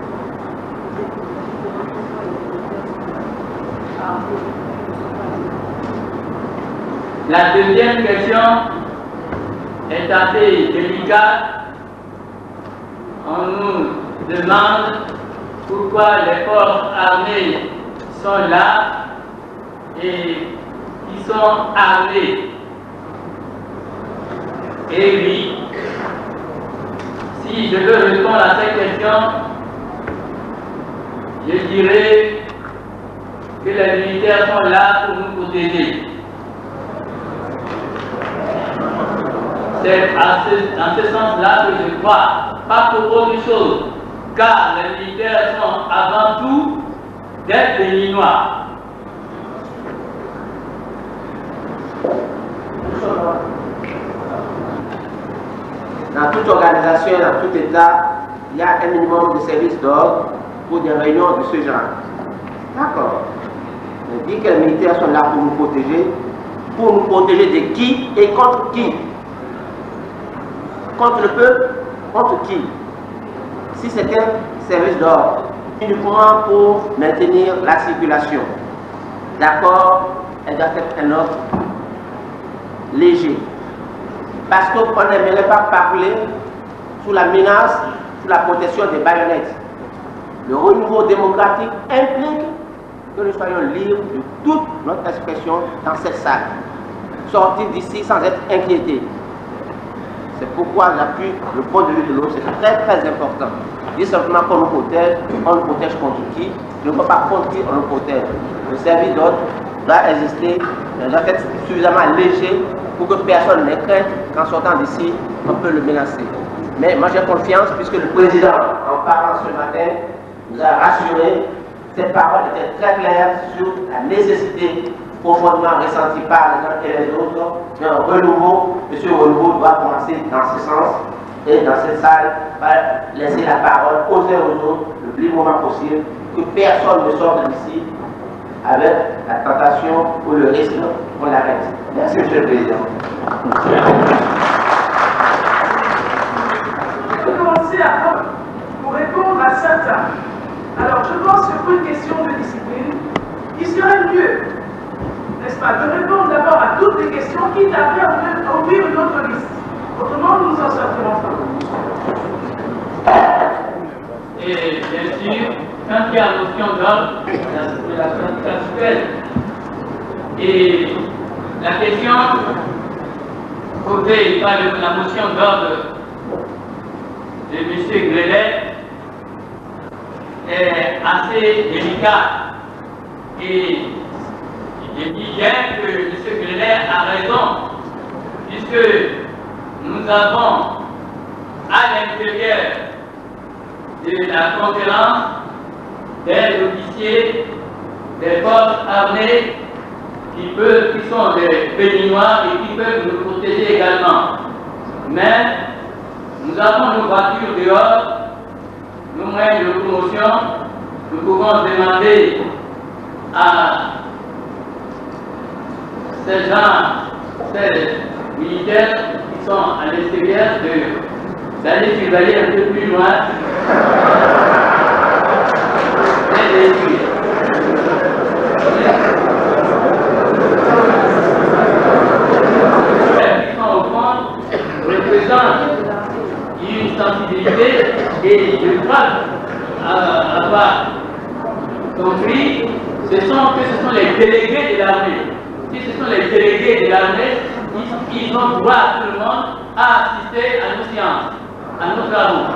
Speaker 10: La deuxième question est assez délicate. On nous demande pourquoi les forces armées sont là et qui sont armées. Et oui, si je veux répondre à cette question, je dirais que les militaires sont là pour nous protéger. C'est dans ce sens-là que je crois, pas pour autre chose, car les militaires sont avant tout des Béninois.
Speaker 6: Dans toute organisation, dans tout État, il y a un minimum de services d'ordre pour des réunions de ce genre. D'accord. Mais dit que les militaires sont là pour nous protéger de qui et contre qui? Contre le peuple, contre qui? Si c'est un service d'ordre, uniquement pour maintenir la circulation, d'accord, elle doit être un ordre léger. Parce qu'on n'aimerait pas parler sous la menace, sous la protection des baïonnettes. Le renouveau démocratique implique que nous soyons libres de toute notre expression dans cette salle. Sortir d'ici sans être inquiétés. C'est pourquoi j'appuie le point de vue de l'autre, c'est très très important. Dire simplement qu'on nous protège contre qui? Je ne vois pas contre qui on nous protège. Le service d'ordre doit exister, doit être suffisamment léger pour que personne n'ait crainte qu'en sortant d'ici, on peut le menacer. Mais moi j'ai confiance puisque le président, en parlant ce matin, nous a rassuré. Cette parole était très claire sur la nécessité profondément ressentie par les uns et les autres d'un renouveau. Et ce renouveau doit commencer dans ce sens et dans cette salle, par laisser la parole aux uns aux autres le plus moment possible, que personne ne sorte d'ici avec la tentation ou le risque qu'on l'arrête. Merci, Monsieur le Président.
Speaker 12: Je vais commencer pour répondre à certains. Alors, je pense que pour une question de discipline, il serait mieux, n'est-ce pas, de répondre d'abord à toutes les questions, quitte à ouvrir une autre liste. Autrement, nous en sortirons pas.
Speaker 10: Et bien sûr, quand il y a la notion d'ordre, la circulation sexuelle, et la question posée par la motion d'ordre de M. Grelet est assez délicate. Et je dis bien que M. Grelet a raison, puisque nous avons à l'intérieur de la conférence des officiers des forces armées qui sont des Béninois et qui peuvent nous protéger également. Mais nous avons nos voitures dehors, nos moyens de locomotion, nous pouvons demander à ces gens, ces militaires qui sont à l'extérieur d'aller surveiller un peu plus loin les véhicules. Qui sont au fond représentent une sensibilité et je crois avoir compris que ce sont les délégués de l'armée. Si ce sont les délégués de l'armée, ils ont droit à tout le monde à assister à nos séances, à nos travaux.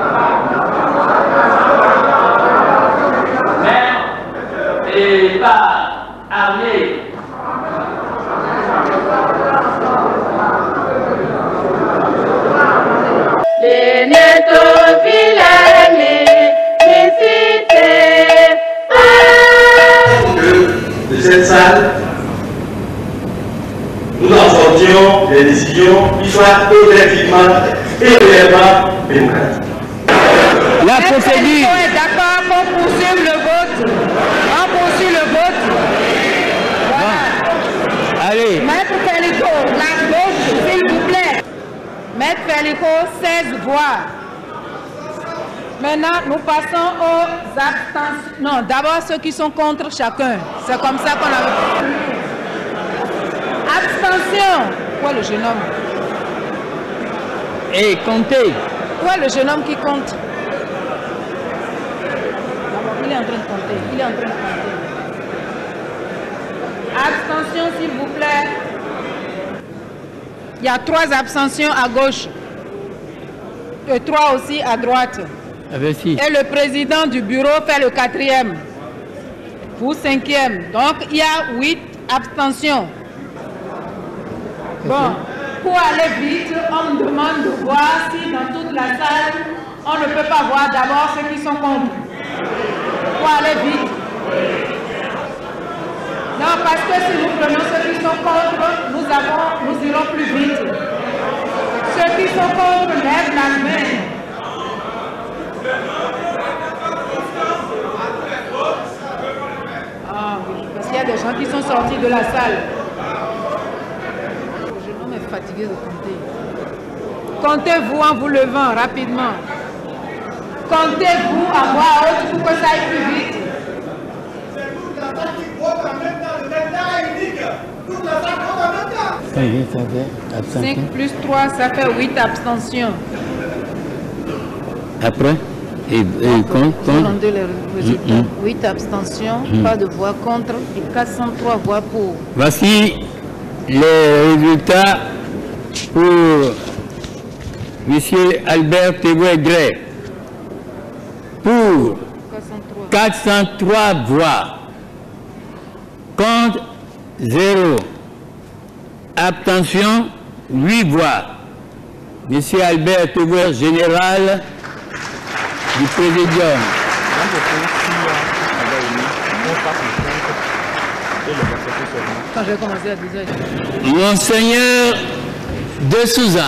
Speaker 10: Mais pas armés.
Speaker 13: Les nettos vilains,
Speaker 14: de cette salle, nous en sortions des décisions qui soient effectivement et réellement démocratiques.
Speaker 13: La procédure est d'accord pour poursuivre le vote. On poursuit le vote. Voilà. Allez. Maître Félico, la gauche, s'il vous plaît. Maître Félico, 16 voix. Maintenant, nous passons aux abstentions. Non, d'abord ceux qui sont contre chacun. C'est comme ça qu'on avait. Abstention. Où est le jeune homme?
Speaker 15: Et comptez.
Speaker 13: Où est le jeune homme qui compte? Il est en train de compter. Il est en train de compter. Abstention, s'il vous plaît. Il y a 3 abstentions à gauche. Et 3 aussi à droite. Et le président du bureau fait le 4e. Pour 5e. Donc, il y a 8 abstentions. Bon, pour aller vite, on me demande de voir si dans toute la salle, on ne peut pas voir d'abord ceux qui sont contre. Pour aller vite. Non, parce que si nous prenons ceux qui sont contre, nous irons plus vite. Ceux qui sont contre lèvent la main. Ah oui, parce qu'il y a des gens qui sont sortis de la salle. Je ne m'ai fatigué de compter. Comptez-vous en vous levant rapidement. Comptez-vous à voix haute pour que ça aille plus vite. 5 plus 3, ça fait 8 abstentions.
Speaker 15: Après et contre
Speaker 13: 8 abstentions, pas de voix contre et 403 voix pour.
Speaker 15: Voici les résultats pour M. Albert Théoué-Gray. Pour 403 voix, contre 0, abstention 8 voix. M. Albert Théoué, général du Présidium.
Speaker 13: Quand j'ai commencé à dire.
Speaker 15: Monseigneur de Souza.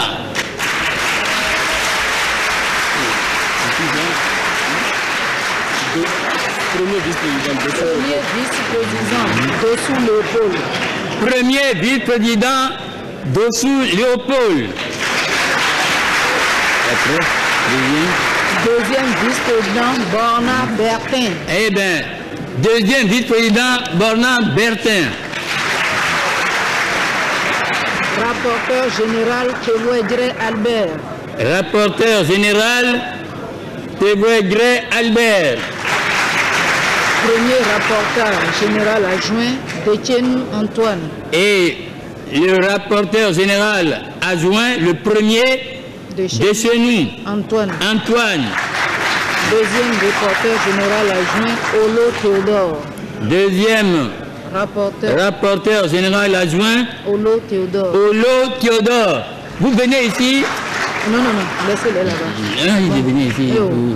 Speaker 13: Premier vice-président, Dossou Léopold.
Speaker 15: Premier vice-président, Dossou Léopold. Après,
Speaker 13: deuxième vice-président, Borna Bertin.
Speaker 15: Eh bien, deuxième vice-président, Borna Bertin.
Speaker 13: Rapporteur général, Théoué-Gray Albert.
Speaker 15: Rapporteur général, Théoué-Gray Albert.
Speaker 13: Premier rapporteur général adjoint, Déthiénou Antoine.
Speaker 15: Et le rapporteur général adjoint, le premier, Déthiénou
Speaker 13: Antoine.
Speaker 15: Deuxième
Speaker 13: rapporteur général adjoint, Olo Théodore.
Speaker 15: Deuxième rapporteur général adjoint,
Speaker 13: Olo
Speaker 15: Théodore. Vous venez ici?
Speaker 13: Non, laissez-les là-bas.
Speaker 15: Il est venu ici.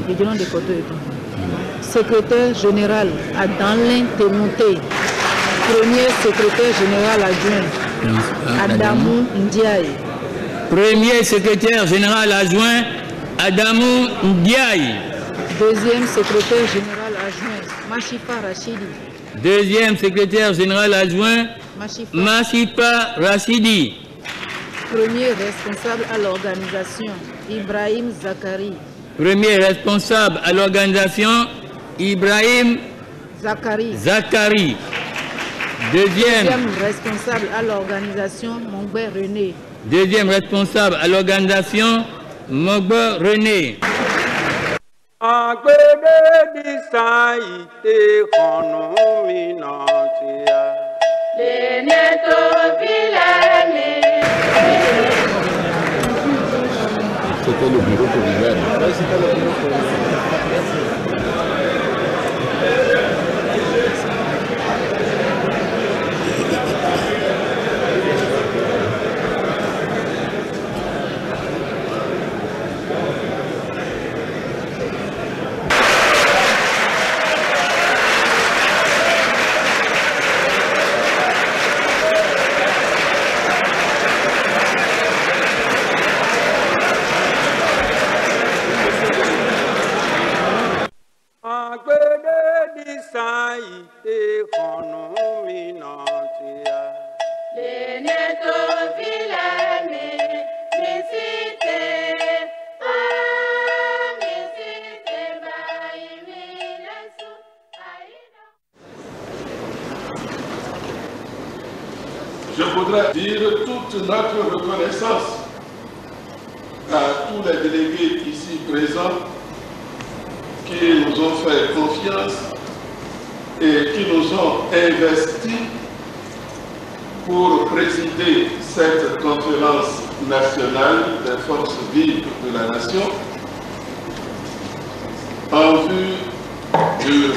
Speaker 13: Secrétaire général Adanlin Témouté. Premier secrétaire général adjoint Adamou Ndiaye.
Speaker 15: Premier secrétaire général adjoint Adamou Ndiaye.
Speaker 13: Deuxième secrétaire général adjoint Machipa Rachidi.
Speaker 15: Deuxième secrétaire général adjoint Machipa Rachidi.
Speaker 13: Premier responsable à l'organisation Ibrahim Zakari.
Speaker 15: Premier responsable à l'organisation Ibrahim Zakari. Deuxième
Speaker 13: responsable à l'organisation Mongbe René.
Speaker 15: Deuxième responsable à l'organisation Mongbe René.
Speaker 16: C'était le bureau provisoire.
Speaker 17: Je voudrais dire toute notre reconnaissance à tous les délégués ici présents qui nous ont fait confiance et qui nous ont investis pour présider cette conférence nationale des forces vives de la nation.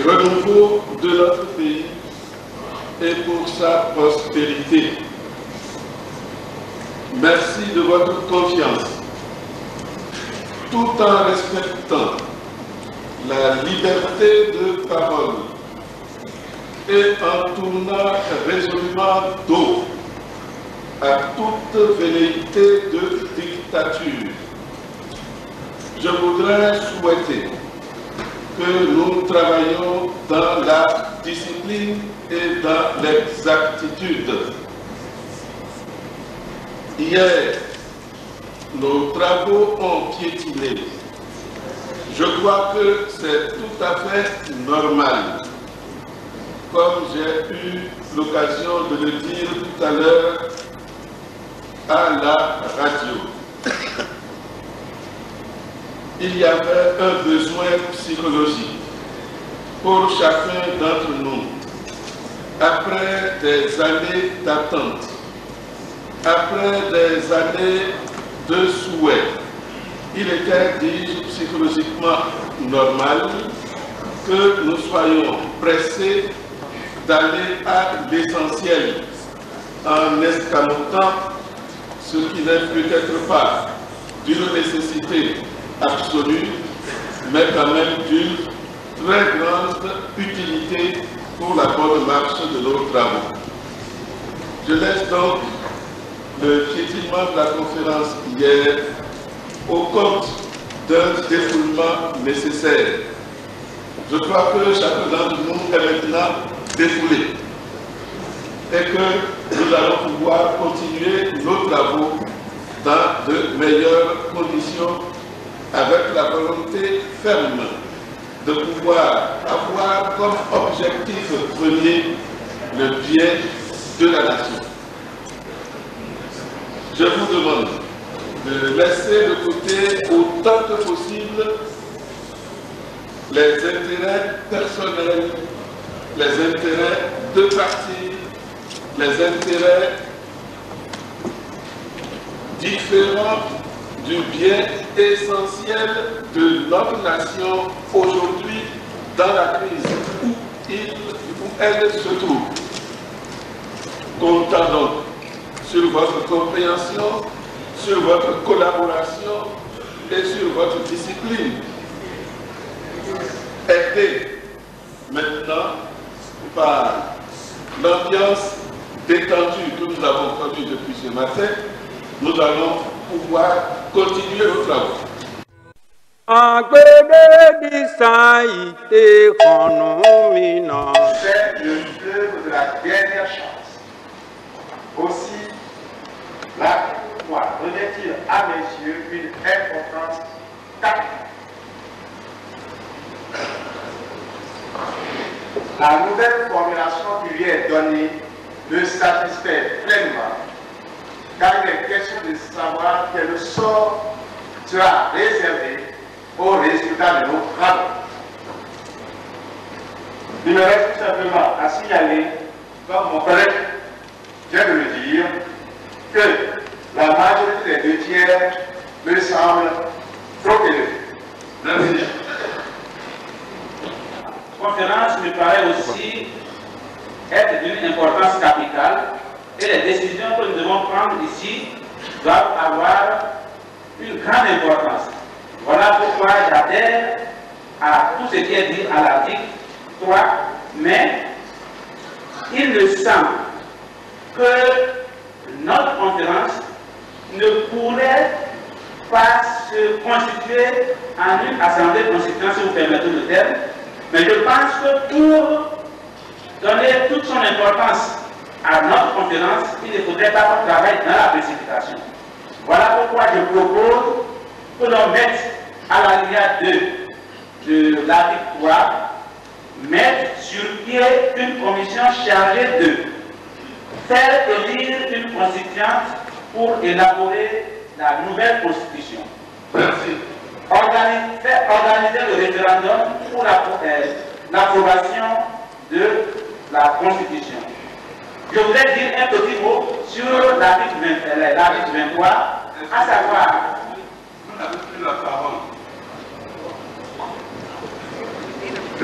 Speaker 17: renouveau de notre pays et pour sa prospérité. Merci de votre confiance, tout en respectant la liberté de parole et en tournant résolument dos à toute velléité de dictature. Je voudrais souhaiter que nous travaillions dans la discipline et dans l'exactitude. Hier, nos travaux ont piétiné. Je crois que c'est tout à fait normal, comme j'ai eu l'occasion de le dire tout à l'heure à la radio. Il y avait un besoin psychologique pour chacun d'entre nous, après des années d'attente, après des années de souhait. Il était, dis-je, psychologiquement normal que nous soyons pressés d'aller à l'essentiel en escamotant ce qui n'est peut-être pas d'une nécessité absolue, mais quand même d'une très grande utilité pour la bonne marche de nos travaux. Je laisse donc le piétinement de la conférence hier au compte d'un défoulement nécessaire. Je crois que chacun d'entre nous est maintenant défoulé et que nous allons pouvoir continuer nos travaux dans de meilleures conditions avec la volonté ferme de pouvoir avoir comme objectif premier le bien de la nation. Je vous demande de laisser de côté autant que possible les intérêts personnels, les intérêts de parti, les intérêts différents du bien essentiel de notre nation aujourd'hui dans la crise où elle se trouve. Comptant donc sur votre compréhension, sur votre collaboration et sur votre discipline. Aidé maintenant par l'ambiance détendue que nous avons connue depuis ce matin, nous allons pouvoir continuer nos travaux.
Speaker 4: C'est le fleuve de la dernière chance. Aussi, la foi revêt-il à mes yeux une importance capitale. La nouvelle formulation qui lui est donnée me satisfait pleinement, car il est question de savoir quel sort sera réservé aux résultats de nos travaux. Il me reste tout simplement à signaler, comme mon collègue vient de le dire, que la majorité des 2/3 me semble trop élevée. Merci.
Speaker 18: La conférence me paraît aussi être d'une importance capitale et les décisions que nous devons prendre ici doivent avoir une grande importance. Voilà pourquoi j'adhère à tout ce qui est dit à l'article 3, mais il me semble que notre conférence ne pourrait pas se constituer en une assemblée constituante, si vous permettez le terme, mais je pense que pour donner toute son importance à notre conférence, il ne faudrait pas qu'on travaille dans la précipitation. Voilà pourquoi je propose que l'on mette à l'alinéa 2 de l'article 3, mettre sur pied une commission chargée de faire élire une constituante pour élaborer la nouvelle constitution.
Speaker 17: Merci.
Speaker 18: Organiser le référendum pour l'approbation de la constitution. Je voudrais dire un petit mot sur l'article 23, à savoir.
Speaker 17: Vous n'avez plus la parole.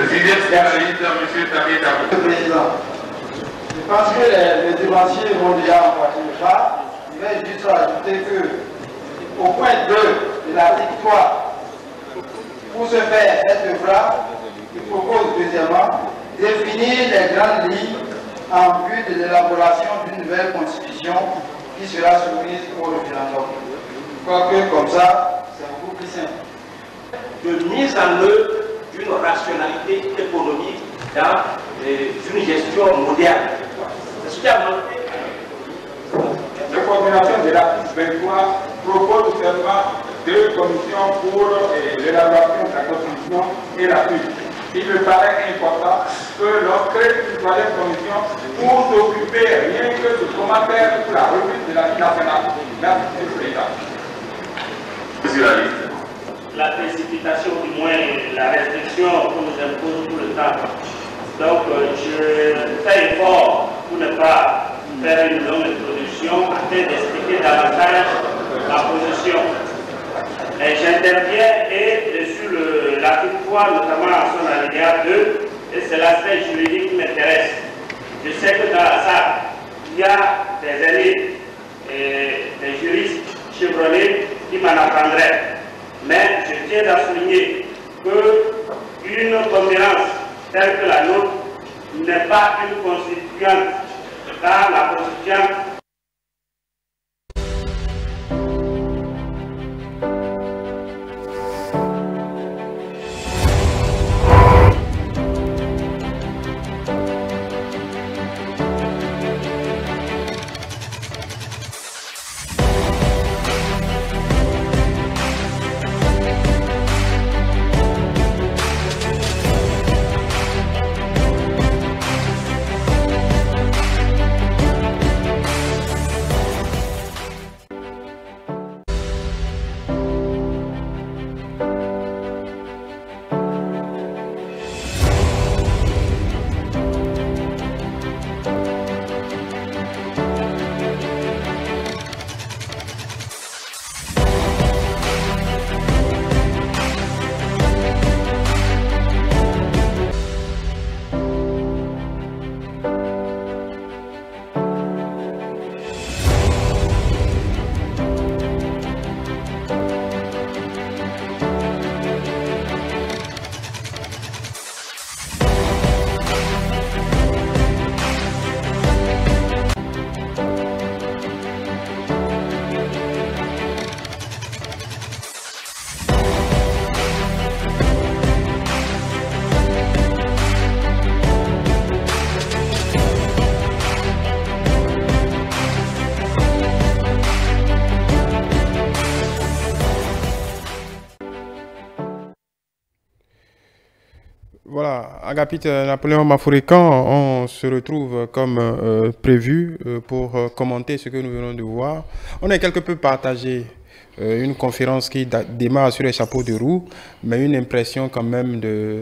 Speaker 17: Deuxième spécialiste, M. Tamé Dabo.
Speaker 19: Monsieur le Président, je pense que les dévanciers vont déjà emporter le pas. Je vais juste ajouter que, au point 2 de l'article 3, pour ce faire, cette phrase, il propose deuxièmement définir les grandes lignes en vue de l'élaboration d'une nouvelle constitution qui sera soumise au référendum. Quoique comme ça, c'est beaucoup plus simple.
Speaker 11: De mise en œuvre d'une rationalité économique dans une gestion moderne. C'est ce qui a manqué.
Speaker 20: La coordination de l'article 23 propose seulement 2 commissions pour l'élaboration de la Constitution et la suite. Il me paraît important que l'on crée une troisième commission pour s'occuper rien que de comment faire pour la revue de la vie nationale. Merci, M. le Président.
Speaker 17: Monsieur la liste.
Speaker 18: La précipitation, du moins la restriction qu'on nous impose tout le temps. Donc je fais effort pour ne pas faire une longue introduction afin d'expliquer davantage ma position. J'interviens et sur l'article 3, notamment à son alinéa 2, et c'est l'aspect juridique qui m'intéresse. Je sais que dans la salle, il y a des amis et des juristes chevronnés qui m'en apprendraient. Mais je tiens à souligner qu'une conférence telle que la nôtre n'est pas une constituante, car la constituante
Speaker 1: Voilà, Agapite Napoléon Mafourican, on se retrouve comme prévu pour commenter ce que nous venons de voir. On est quelque peu partagé, une conférence qui démarre sur les chapeaux de roue, mais une impression quand même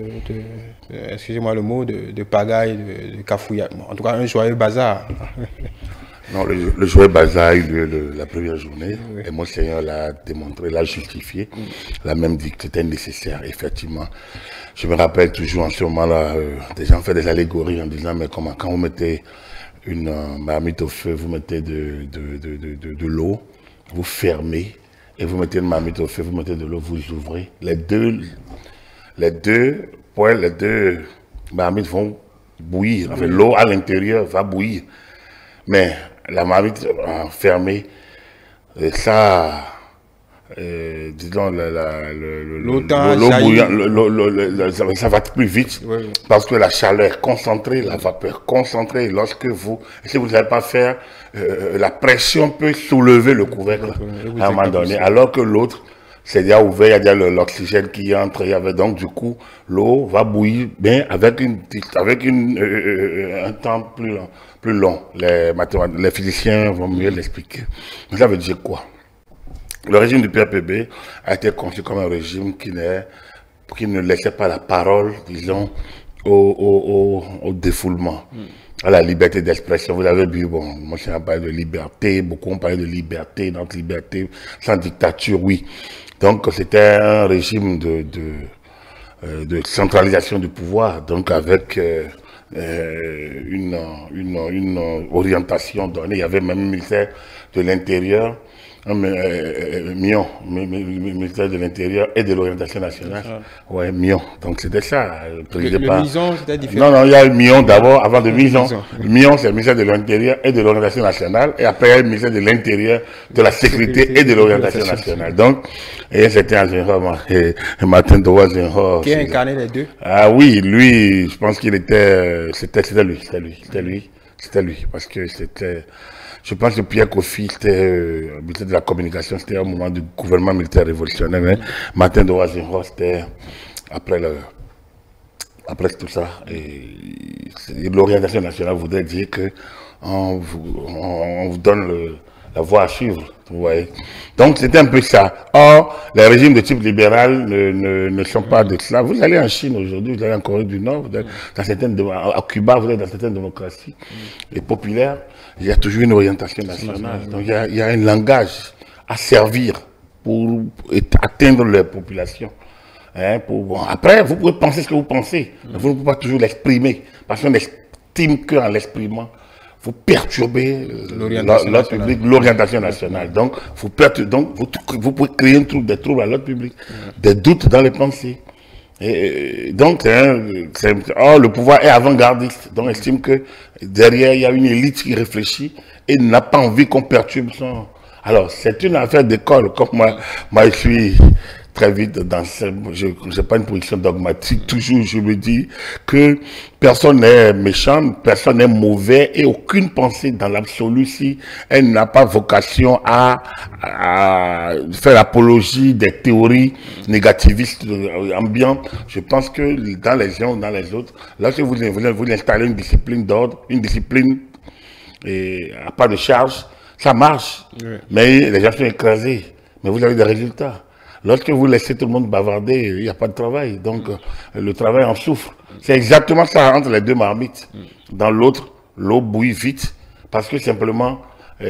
Speaker 1: excusez-moi le mot, de pagaille, de cafouillage. Bon, en tout cas, un joyeux bazar.
Speaker 2: Non, le joyeux bazar a eu lieu la première journée, oui. Et Monseigneur l'a démontré, l'a justifié, l'a même dit que c'était nécessaire, effectivement. Je me rappelle toujours en ce moment-là, des gens font des allégories en disant, mais comment, quand vous mettez une marmite au feu, vous mettez de l'eau, vous fermez, et vous mettez une marmite au feu, vous mettez de l'eau, vous ouvrez. Les deux marmites vont bouillir, enfin, l'eau à l'intérieur va bouillir. Mais la marmite fermée, ça, disons, l'eau bouillante, ça va plus vite, oui. Parce que la chaleur concentrée, la vapeur concentrée, si vous ne savez pas faire, la pression peut soulever le couvercle à un moment donné, alors que l'autre, c'est déjà ouvert, il y a déjà l'oxygène qui entre, donc du coup, l'eau va bouillir bien avec un temps plus long. Les physiciens vont mieux l'expliquer. Ça veut dire quoi? Le régime du PRPB a été conçu comme un régime qui ne laissait pas la parole, disons, au défoulement, à la liberté d'expression. Vous avez vu, bon, moi je parle de liberté, beaucoup ont parlé de liberté, notre liberté, sans dictature, oui. Donc c'était un régime de centralisation du pouvoir, donc avec une orientation donnée. Il y avait même le ministère de l'Intérieur, ministère de l'Intérieur et de l'orientation nationale. Ouais, Mion. Donc c'était ça.
Speaker 1: Le Mison, c'était différent.
Speaker 2: Non, il y a le Mion d'abord, avant de Mison. Le Mion, c'est le ministère de l'Intérieur et de l'orientation nationale. Et après, il y a le ministère de l'Intérieur, de la Sécurité et de l'orientation nationale. Donc, et c'était un général, Martin Dowa Général.
Speaker 1: Qui a incarné les deux?
Speaker 2: Ah oui, lui, je pense qu'il était, c'était lui. Parce que c'était, je pense que Pierre Kofi, c'était ministre de la communication, c'était au moment du gouvernement militaire révolutionnaire. Hein. Martin de Wazenro, c'était après tout ça. Et l'orientation nationale voudrait dire que on vous donne la voie à suivre. Vous voyez. Donc c'était un peu ça. Or, les régimes de type libéral ne sont pas de cela. Vous allez en Chine aujourd'hui, vous allez en Corée du Nord, vous allez à Cuba, vous allez dans certaines démocraties et populaires. Il y a toujours une orientation nationale. Donc il y a un langage à servir pour atteindre les populations. Hein, après, vous pouvez penser ce que vous pensez, mais vous ne pouvez pas toujours l'exprimer, parce qu'on estime qu'en l'exprimant, vous perturbez l'ordre public, l'orientation nationale. Donc, vous pouvez créer des troubles à l'ordre public, des doutes dans les pensées. Et donc, le pouvoir est avant-gardiste. Donc, on estime que derrière, il y a une élite qui réfléchit et n'a pas envie qu'on perturbe son... Alors, c'est une affaire d'école. Comme moi, je suis très vite dans je n'ai pas une position dogmatique. Toujours, je me dis que personne n'est méchant, personne n'est mauvais et aucune pensée dans l'absolu, si elle n'a pas vocation à faire l'apologie des théories négativistes ambiantes. Je pense que dans les uns ou dans les autres, lorsque vous installez une discipline d'ordre, une discipline à pas de charge, ça marche. Oui. Mais les gens sont écrasés. Mais vous avez des résultats. Lorsque vous laissez tout le monde bavarder, il n'y a pas de travail. Donc, le travail en souffre. C'est exactement ça entre les deux marmites. Dans l'autre, l'eau bouillit vite parce que simplement,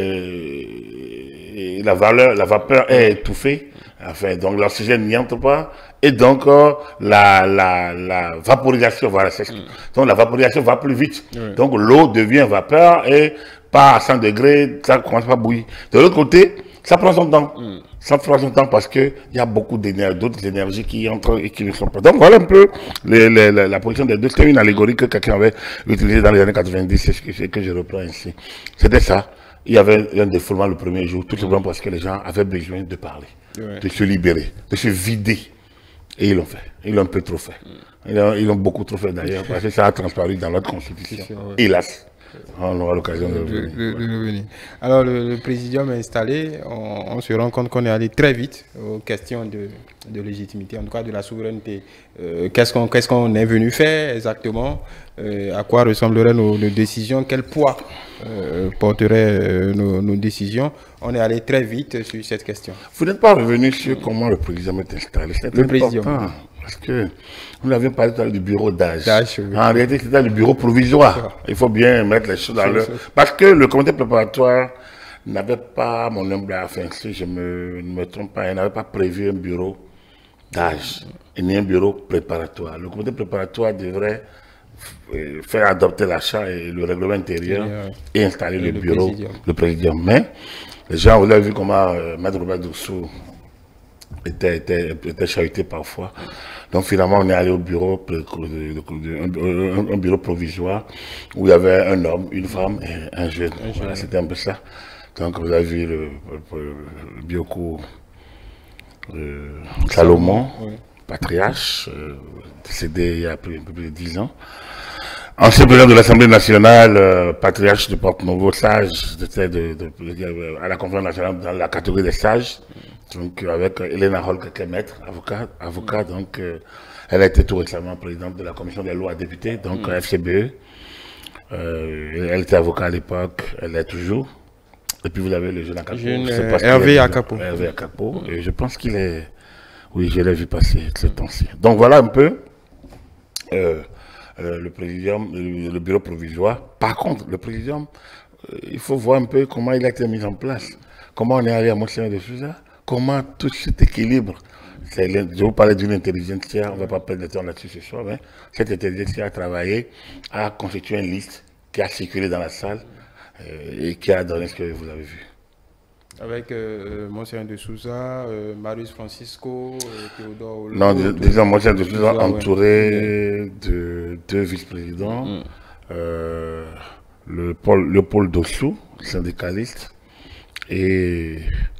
Speaker 2: la vapeur est étouffée. Enfin, donc, l'oxygène n'y entre pas. Et donc, la vaporisation va rester. Donc, la vaporisation va plus vite. Oui. Donc, l'eau devient vapeur et pas à 100 degrés, ça commence pas à bouillir. De l'autre côté, ça prend son temps. Ça prend son temps parce qu'il y a beaucoup d'autres énergies qui entrent et qui ne sont pas. Donc voilà un peu la position des deux. C'était une allégorie que quelqu'un avait utilisée dans les années 90, c'est que je reprends ici. C'était ça. Il y avait un défoulement le premier jour, tout simplement parce que les gens avaient besoin de parler, de se libérer, de se vider. Et ils l'ont fait. Ils l'ont un peu trop fait. Ils l'ont beaucoup trop fait d'ailleurs, parce que ça a transparu dans notre constitution. Hélas. On aura l'occasion de revenir.
Speaker 1: Alors, le présidium est installé. On se rend compte qu'on est allé très vite aux questions de légitimité, en tout cas de la souveraineté. Qu'est-ce qu'on est venu faire exactement? À quoi ressembleraient nos décisions? Quel poids porteraient nos décisions? On est allé très vite sur cette question.
Speaker 2: Vous n'êtes pas revenu sur comment le présidium est installé.
Speaker 1: Le présidium.
Speaker 2: Parce que nous avions parlé tout à l'heure du bureau d'âge. En réalité, c'était le bureau provisoire. Il faut bien mettre les choses dans l'heure. Parce que le comité préparatoire n'avait pas, mon humble afin, si je ne me trompe pas, il n'avait pas prévu un bureau d'âge, ni un bureau préparatoire. Le comité préparatoire devrait faire adopter l'achat et le règlement intérieur et installer le bureau, le présidium. Mais les gens, vous avez vu comment Maître Robert Doussou était chahuté parfois. Donc finalement, on est allé au bureau, un bureau provisoire où il y avait un homme, une femme et un jeune. Voilà, c'était un peu ça. Donc vous avez vu le Bioco Salomon, patriarche, décédé il y a un peu plus de 10 ans. Ancien président de l'Assemblée nationale, patriarche de Porte-Nouveau, sage, à la conférence nationale dans la catégorie des sages. Donc avec Elena Holk, qui est maître, avocat, donc elle a été tout récemment présidente de la commission des lois députées, donc FCBE. Elle était avocate à l'époque, elle l'est toujours. Et puis vous avez le jeune Akapo.
Speaker 1: Hervé Akapo.
Speaker 2: Hervé Akapo. Et je pense qu'il est... Oui, je l'ai vu passer ce temps-ci. Donc voilà un peu le présidium, le bureau provisoire. Par contre, le présidium, il faut voir un peu comment il a été mis en place. Comment on est allé à Monseigneur de Souza. Comment tout cet équilibre Je vous parlais d'une intelligentsia, on ne va pas perdre de temps là-dessus ce soir, mais cette intelligentsia a travaillé, a constitué une liste qui a circulé dans la salle et qui a donné ce que vous avez vu.
Speaker 1: Avec Monseigneur de Souza, Marius Francisco, Théodore Olo.
Speaker 2: Non, disons Monseigneur de Souza entouré de 2 vice-présidents, le Paul Dossou, syndicaliste, et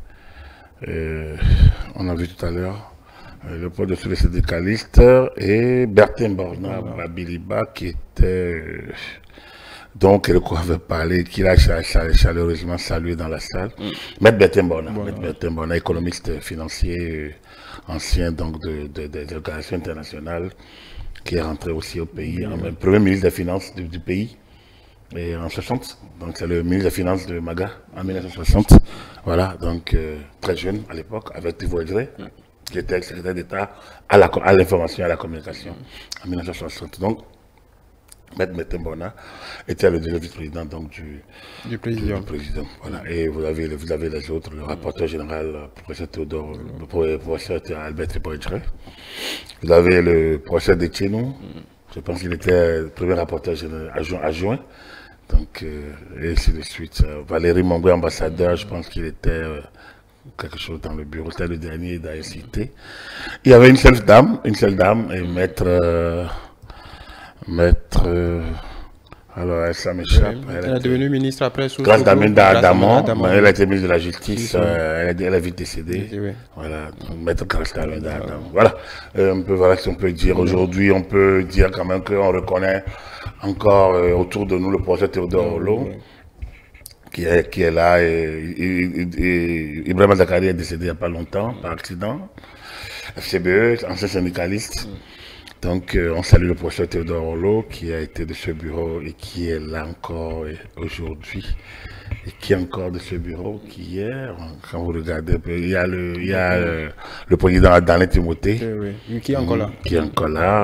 Speaker 2: on a vu tout à l'heure le Paul Dossou, le syndicaliste, et Bertin Borna Babiliba, qui était... donc, il avait parlé, qu'il a chaleureusement salué dans la salle. Maître Bertin Borna, économiste financier ancien donc des organisations internationales, qui est rentré aussi au pays, premier ministre des Finances du pays, et en 60. Donc, c'est le ministre des Finances de Maga en 1960. Voilà, donc très jeune à l'époque, avec Thibaut Edré, qui était secrétaire d'État à l'information et à la communication en 1960. Donc, Maître Mbona était le vice-président du président. Voilà. Et vous avez les autres, le rapporteur général, le professeur Théodore, le professeur Albert Thibaut-Edré. Vous avez le professeur Détienou, je pense qu'il était le premier rapporteur général adjoint. Donc, et ainsi de suite. Valérie Mamboué, ambassadeur, je pense qu'il était quelque chose dans le bureau, c'était le dernier d'ASIT. Il y avait une seule dame, et maître, alors ça m'échappe.
Speaker 1: Elle est devenue ministre après.
Speaker 2: Grâce Damien, elle a été ministre de la Justice, elle est vite décédée. Voilà, maître Grâce Damien. Voilà, voilà ce qu'on peut dire. Aujourd'hui, on peut dire quand même qu'on reconnaît encore autour de nous le projet Théodore Olo, qui est là. Et Ibrahim Zakari est décédé il n'y a pas longtemps, par accident. FCBE, ancien syndicaliste. Donc, on salue le professeur Théodore Olo, qui a été de ce bureau et qui est là encore aujourd'hui. Et qui est encore de ce bureau qu'hier, quand vous regardez, il y a le président Adalet Timothée.
Speaker 1: Qui est encore là.
Speaker 2: Qui est encore là,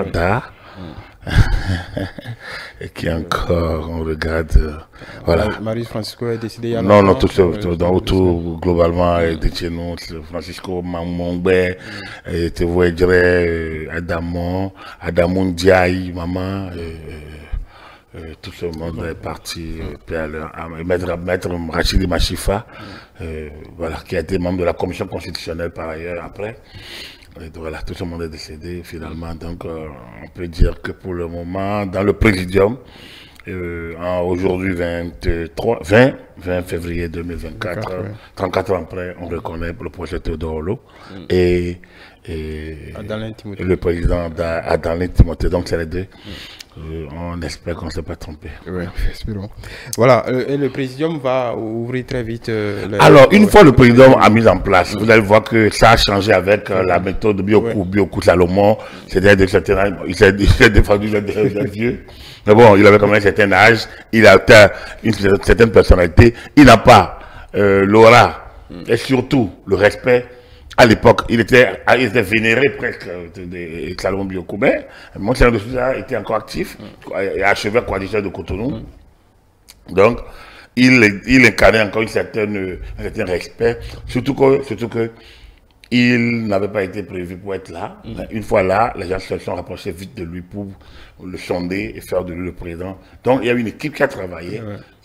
Speaker 2: et qui encore, on regarde, voilà.
Speaker 1: Marius Francisco est décédé il y a
Speaker 2: longtemps. Non, autour, globalement, Détienou, Francisco Mamongbe, Théodore Edré, Adamon Ndiaye, maman, tout ce monde est parti, Maître Rachidi Machifa, voilà, qui a été membre de la commission constitutionnelle par ailleurs après. Et voilà, tout ce monde est décédé finalement, donc on peut dire que pour le moment, dans le présidium, aujourd'hui 20 février 2024, 34 ans après, on reconnaît le projet Théodore Olo et le président Adalet Timothée, donc c'est les deux. On espère qu'on ne s'est pas trompé.
Speaker 1: Oui, espérons. Voilà, et le présidium va ouvrir très vite.
Speaker 2: Alors, une fois le présidium a mis en place, vous allez voir que ça a changé avec la méthode Biocoup Salomon. C'est-à-dire il s'est défendu des vieux. Mais bon, il avait quand même un certain âge, il a atteint une certaine personnalité. Il n'a pas l'aura et surtout le respect. À l'époque, il était vénéré presque de Salomon Biokou, mais Monseigneur de Souza était encore actif, et archevêque coadjuteur de Cotonou. Donc, il incarnait encore un certain respect, surtout que il n'avait pas été prévu pour être là. Une fois là, les gens se sont rapprochés vite de lui pour le sonder et faire de lui le président. Donc, il y a une équipe qui a travaillé.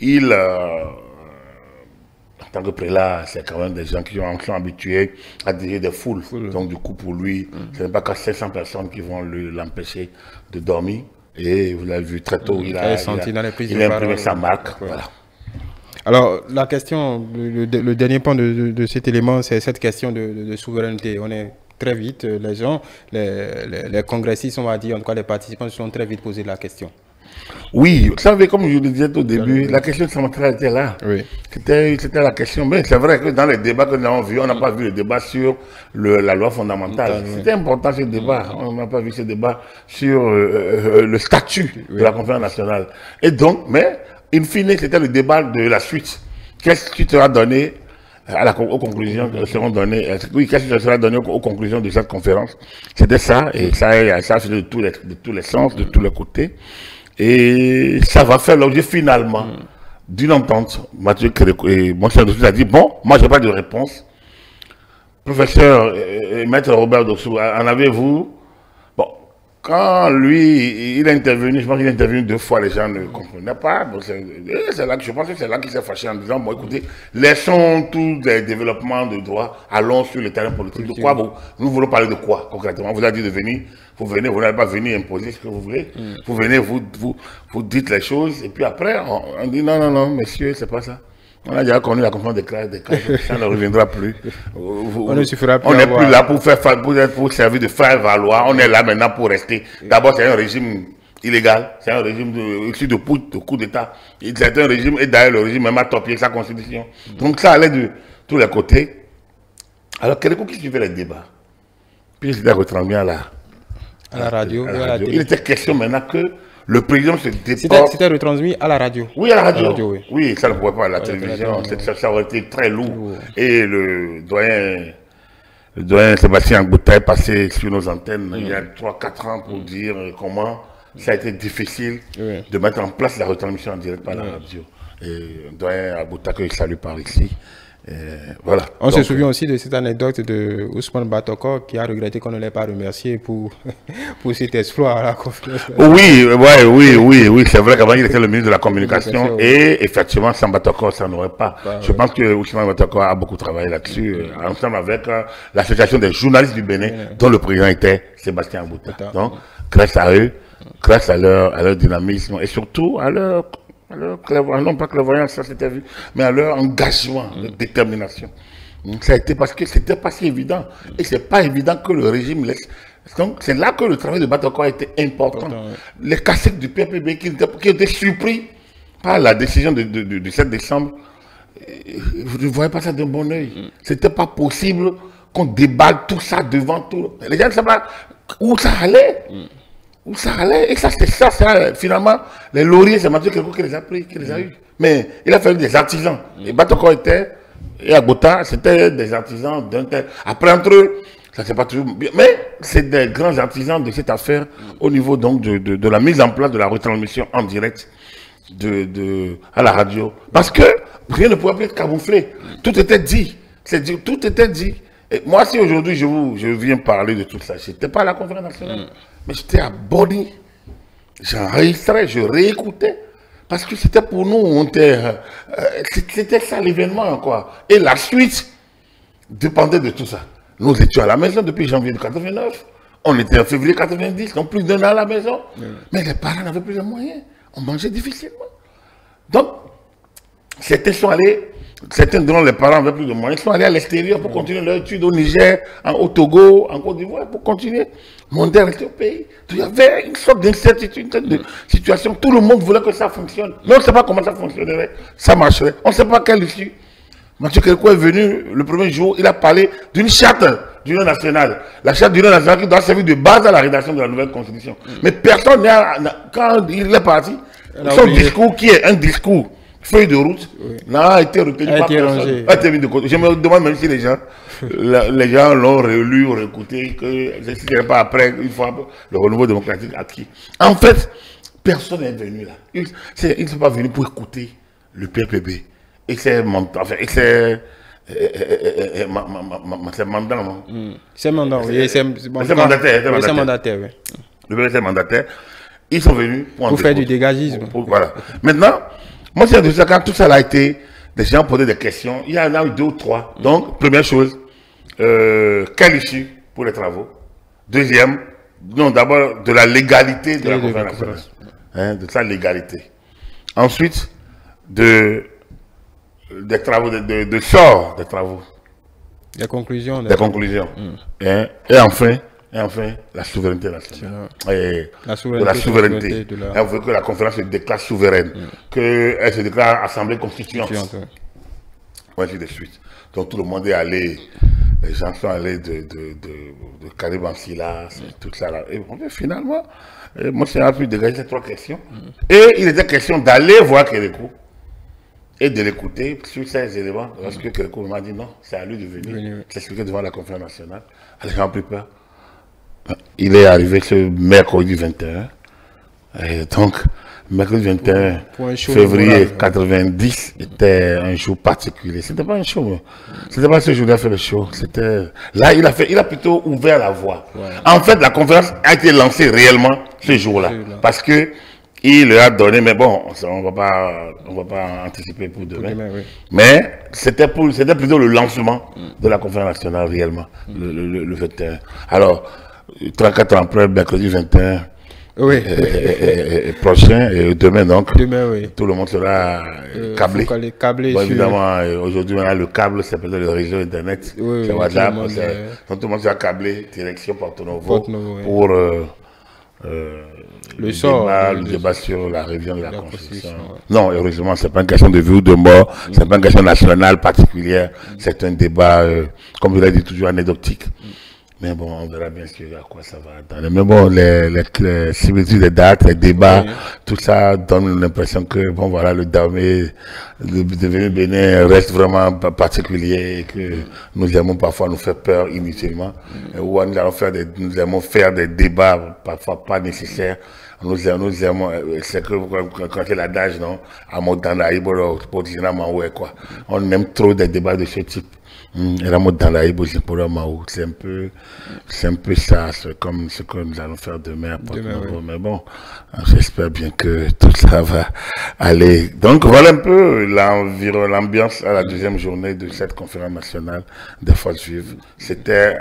Speaker 2: En tant que prélat, c'est quand même des gens qui sont habitués à diriger des foules. Donc du coup, pour lui, ce n'est pas qu'à 700 personnes qui vont l'empêcher de dormir. Et vous l'avez vu très tôt, il a imprimé sa marque. Voilà.
Speaker 1: Alors, la question, le dernier point de cet élément, c'est cette question de souveraineté. On est très vite, les congressistes, on va dire, en tout cas les participants se sont très vite posé la question.
Speaker 2: Oui, vous savez, comme je le disais au début, la question centrale était là.
Speaker 1: Oui.
Speaker 2: C'était la question. Mais c'est vrai que dans les débats que nous avons vus, on n'a pas vu le débat sur la loi fondamentale. C'était important ce débat. On n'a pas vu ce débat sur le statut de la conférence nationale. Et donc, mais, in fine, c'était le débat de la suite. Qu'est-ce qui sera donné aux conclusions qui seront données? Qu'est-ce qui sera donné aux conclusions de cette conférence? C'était ça, et ça fait de tous les sens, de tous les côtés. Et ça va faire l'objet finalement d'une entente. Mathieu et Monseigneur de Souza a dit, bon, moi je n'ai pas de réponse Professeur Maître Robert Dossou, en avez-vous? Bon, quand lui, il a intervenu, je pense qu'il a intervenu 2 fois, les gens ne comprenaient pas. C'est là que je pense que c'est là qu'il s'est fâché en disant, bon écoutez, laissons tous les développements de droit, allons sur le terrain politique. De quoi nous voulons parler de quoi concrètement? On vous a dit de venir, vous venez, vous n'allez pas venir imposer ce que vous voulez. Vous venez, vous dites les choses, et puis après, on dit non, non, non, messieurs, c'est pas ça. On a déjà connu la conférence des classes, ça ne reviendra plus.
Speaker 1: On ne suffira plus.
Speaker 2: On n'est plus là pour servir de faire valoir. On est là maintenant pour rester. D'abord, c'est un régime illégal. C'est un régime issu de coup d'État. C'est un régime, et d'ailleurs, le régime même a torpillé sa constitution. Donc ça allait de tous les côtés. Alors, quelqu'un qui suivait les débats, puis c'était retransmis à la radio. Il était question maintenant que le président se déporte.
Speaker 1: C'était retransmis à la radio.
Speaker 2: Oui, à la radio. Oui, ça ne pouvait pas à la télévision. Ça aurait été très lourd. Et le doyen Sébastien Agbota est passé sur nos antennes il y a 3-4 ans pour dire comment ça a été difficile de mettre en place la retransmission en direct par la radio. Et le doyen Agbota que je salue par ici. Voilà.
Speaker 1: On se souvient aussi de cette anecdote de Ousmane Batoko qui a regretté qu'on ne l'ait pas remercié pour cet exploit à la conférence.
Speaker 2: Oui, c'est vrai qu'avant il était le ministre de la communication et effectivement sans Batoko ça n'aurait pas. Je pense que Ousmane Batoko a beaucoup travaillé là-dessus ensemble avec l'association des journalistes du Bénin dont le président était Sébastien Agbota. Donc grâce à eux, grâce à leur dynamisme et surtout à leur non pas clairvoyance, ça c'était vu, mais à leur engagement, leur détermination. Donc, ça a été parce que c'était pas si évident. Et c'est pas évident que le régime laisse. Donc c'est là que le travail de Batoko a été important. Les caciques du PPB qui étaient surpris par la décision du 7 décembre, vous ne voyez pas ça d'un bon oeil. C'était pas possible qu'on déballe tout ça devant tout. Les gens ne savaient pas où ça allait. Où ça allait, et ça c'est ça, finalement, les lauriers, c'est Mathieu Kérékou qui les a pris, qui les a eu. Mais il a fallu des artisans. Et Batoko était, et Agbota, c'était des artisans d'un tel. Après, entre eux, ça c'est pas toujours bien. Mais c'est des grands artisans de cette affaire au niveau donc de la mise en place de la retransmission en direct à la radio. Parce que rien ne pouvait plus être camouflé. Tout était dit. Tout était dit. Et moi, si aujourd'hui je viens parler de tout ça, je n'étais pas à la conférence nationale. Mais j'étais à Bonny, j'enregistrais, je réécoutais, parce que c'était pour nous, c'était ça l'événement, quoi. Et la suite dépendait de tout ça. Nous étions à la maison depuis janvier 89, on était en février 90, donc plus d'un an à la maison, mais les parents n'avaient plus de moyens, on mangeait difficilement. Donc, certains dont les parents n'avaient plus de moyens, sont allés à l'extérieur pour continuer leur étude au Niger, au Togo, en Côte d'Ivoire, pour continuer. Monter rester au pays. Il y avait une sorte d'incertitude, de situation. Tout le monde voulait que ça fonctionne. Mais on ne sait pas comment ça fonctionnerait, ça marcherait. On ne sait pas quelle issue. Mathieu Kérékou est venu le premier jour, il a parlé d'une charte d'union nationale. La charte d'union nationale qui doit servir de base à la rédaction de la nouvelle constitution. Mais personne quand il est parti, son discours qui est un discours feuille de route n'a été retenu par personne. A été mis de côté. Je me demande même si les gens l'ont relu, réécouté, que ce n'était pas après, une fois le renouveau démocratique acquis. En fait, personne n'est venu là. Ils ne sont pas venus pour écouter le PPB. Et c'est mandant, non?
Speaker 1: C'est mandant, oui. C'est
Speaker 2: mandataire.
Speaker 1: Oui.
Speaker 2: Le PPB, c'est mandataire. Ils sont venus
Speaker 1: pour faire du dégagisme.
Speaker 2: Voilà. Maintenant, moi, c'est de ça, quand tout ça a été, des gens posaient des questions, il y en a eu 2 ou 3. Donc, première chose, quelle issue pour les travaux? Deuxième, d'abord, de la légalité de la conférence nationale. De sa légalité. Ensuite, des travaux, de sort des travaux.
Speaker 1: Des conclusions.
Speaker 2: Des conclusions. Et enfin, la souveraineté nationale. La souveraineté. Elle veut que la conférence se déclare souveraine, qu'elle se déclare assemblée constituante. Ainsi de suite. Donc tout le monde est allé, les gens sont allés de Karim Silas, tout ça là. Et finalement, moi j'ai pu dégager ces 3 questions. Et il était question d'aller voir Kérékou et de l'écouter sur ces éléments. Parce que Kérékou m'a dit non, c'est à lui de venir s'expliquer devant la conférence nationale. Les gens ont pris peur. Il est arrivé ce mercredi 21. Et donc, mercredi 21 février 90 était un jour particulier. C'était pas un show. C'était pas ce jour-là fait le show. C'était là, il a plutôt ouvert la voie. Ouais. En fait, la conférence a été lancée réellement ce jour-là, parce que il leur a donné, mais bon, on va pas anticiper pour demain. Oui. Mais c'était plutôt le lancement de la conférence nationale réellement, le 21. Alors, 34 ans après, mercredi 21. Oui. Et prochain, et demain donc, oui. Tout le monde sera câblé. Bon, évidemment, aujourd'hui, le câble, c'est peut-être le réseau Internet. Oui, c'est WhatsApp. Tout le monde sera câblé, direction Porto Novo, pour le débat sur la révision de la Constitution. Ouais. Non, heureusement, c'est pas une question de vie ou de mort, c'est pas une question nationale particulière, c'est un débat, comme je l'ai dit, toujours anecdotique. Mais bon, on verra bien à quoi ça va donner. Mais bon, les similitudes des dates, les débats, tout ça donne l'impression que, bon, voilà, le Dahomey devenu Bénin reste vraiment particulier et que nous aimons parfois nous faire peur inutilement. Ou nous aimons faire des débats parfois pas nécessaires. Nous aimons, c'est que quand c'est l'adage, non, à Modana, Iboro, quoi. On aime trop des débats de ce type. C'est un peu ça, c'est comme ce que nous allons faire demain à Porto-Novo. Mais bon, j'espère bien que tout ça va aller. Donc voilà un peu l'ambiance à la deuxième journée de cette conférence nationale des forces vives. C'était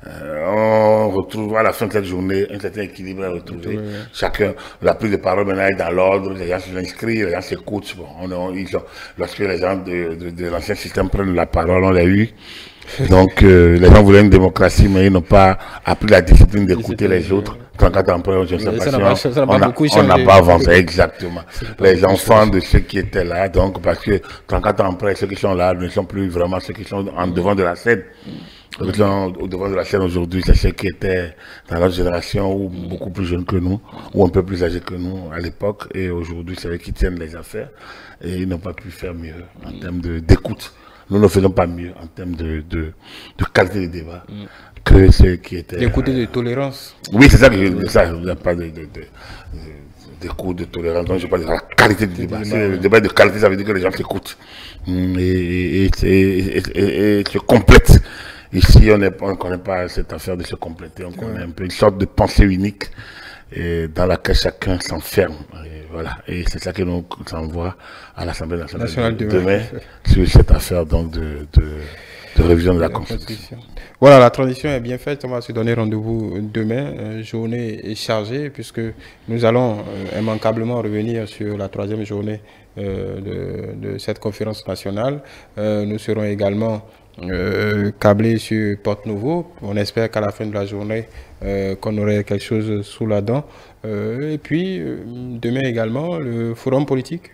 Speaker 2: on retrouve à la fin de cette journée un certain équilibre à retrouver. Chacun, la prise de parole maintenant est dans l'ordre, les gens s'inscrivent, les gens s'écoutent. Bon, lorsque les gens de l'ancien système prennent la parole, on l'a eu. Donc les gens voulaient une démocratie, mais ils n'ont pas appris la discipline d'écouter les autres. 34 ans après, je ne sais pas, on n'a pas avancé, exactement. Les enfants de ceux qui étaient là, donc parce que 34 ans après, ceux qui sont là ne sont plus vraiment ceux qui sont en devant de la scène. Au devant de la scène aujourd'hui, c'est ceux qui étaient dans notre génération ou beaucoup plus jeunes que nous, ou un peu plus âgés que nous à l'époque, et aujourd'hui c'est eux qui tiennent les affaires, et ils n'ont pas pu faire mieux en termes d'écoute. Nous ne faisons pas mieux en termes de qualité de débat que ceux qui étaient...
Speaker 1: D'écoute et de tolérance.
Speaker 2: Oui, c'est ça que je n'ai pas d'écoute, de tolérance, donc je parle de la qualité du débat. Le débat de qualité, ça veut dire que les gens s'écoutent et se complètent. Ici, on ne connaît pas cette affaire de se compléter, on connaît un peu une sorte de pensée unique dans laquelle chacun s'enferme. Voilà. Et c'est ça que nous envoie à l'Assemblée nationale demain sur cette affaire donc de révision de la Constitution.
Speaker 1: Voilà, la transition est bien faite. On va se donner rendez-vous demain. Journée est chargée puisque nous allons immanquablement revenir sur la troisième journée de cette conférence nationale. Nous serons également câblés sur Porto Novo. On espère qu'à la fin de la journée, qu'on aurait quelque chose sous la dent. Et puis, demain également, le forum politique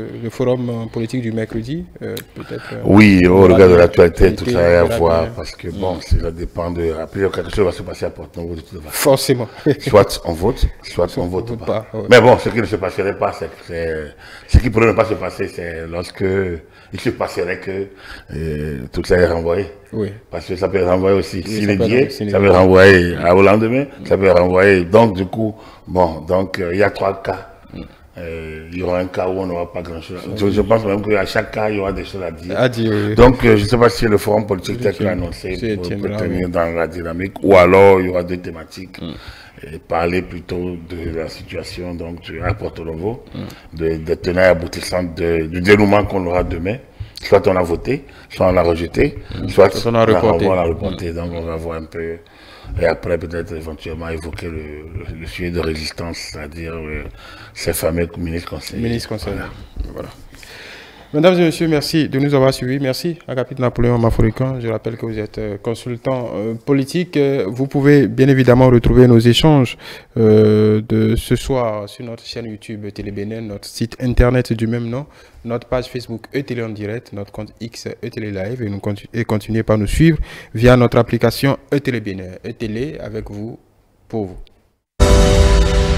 Speaker 1: du mercredi, peut-être...
Speaker 2: oui, au regard de l'actualité, tout ça a à voir, parce que bon, ça dépend de... Après, quelque chose va se passer à Porto Novo de toute façon.
Speaker 1: Forcément.
Speaker 2: Soit on vote, soit on vote pas. Mais bon, ce qui ne se passerait pas, ce qui pourrait ne pas se passer, c'est lorsque il se passerait que tout ça est renvoyé. Oui. Parce que ça peut renvoyer aussi. Oui, s'il est lié, ça peut renvoyer au lendemain, ça peut renvoyer. Donc, du coup, bon, donc il y a 3 cas. Il y aura un cas où on n'aura pas grand-chose. Je pense même qu'à chaque cas, il y aura des choses à dire. Oui. Donc, je ne sais pas si le forum politique tel que annoncé peut tenir dans la dynamique, ou alors il y aura 2 thématiques. Et parler plutôt de la situation donc, à Porto Novo, des tenants et aboutissants du dénouement qu'on aura demain. Soit on a voté, soit on a rejeté, soit on a reporté. Donc on va voir un peu, et après peut-être éventuellement évoquer le sujet de résistance, c'est-à-dire ces fameux ministres conseillers.
Speaker 1: Voilà. Mesdames et messieurs, merci de nous avoir suivis. Merci à Agapit Napoléon Maforican. Je rappelle que vous êtes consultant politique. Vous pouvez bien évidemment retrouver nos échanges de ce soir sur notre chaîne YouTube Télé Bénin, notre site internet du même nom, notre page Facebook ETélé en direct, notre compte X ETélé Live et continuez par nous suivre via notre application ETélé Bénin. ETélé avec vous, pour vous.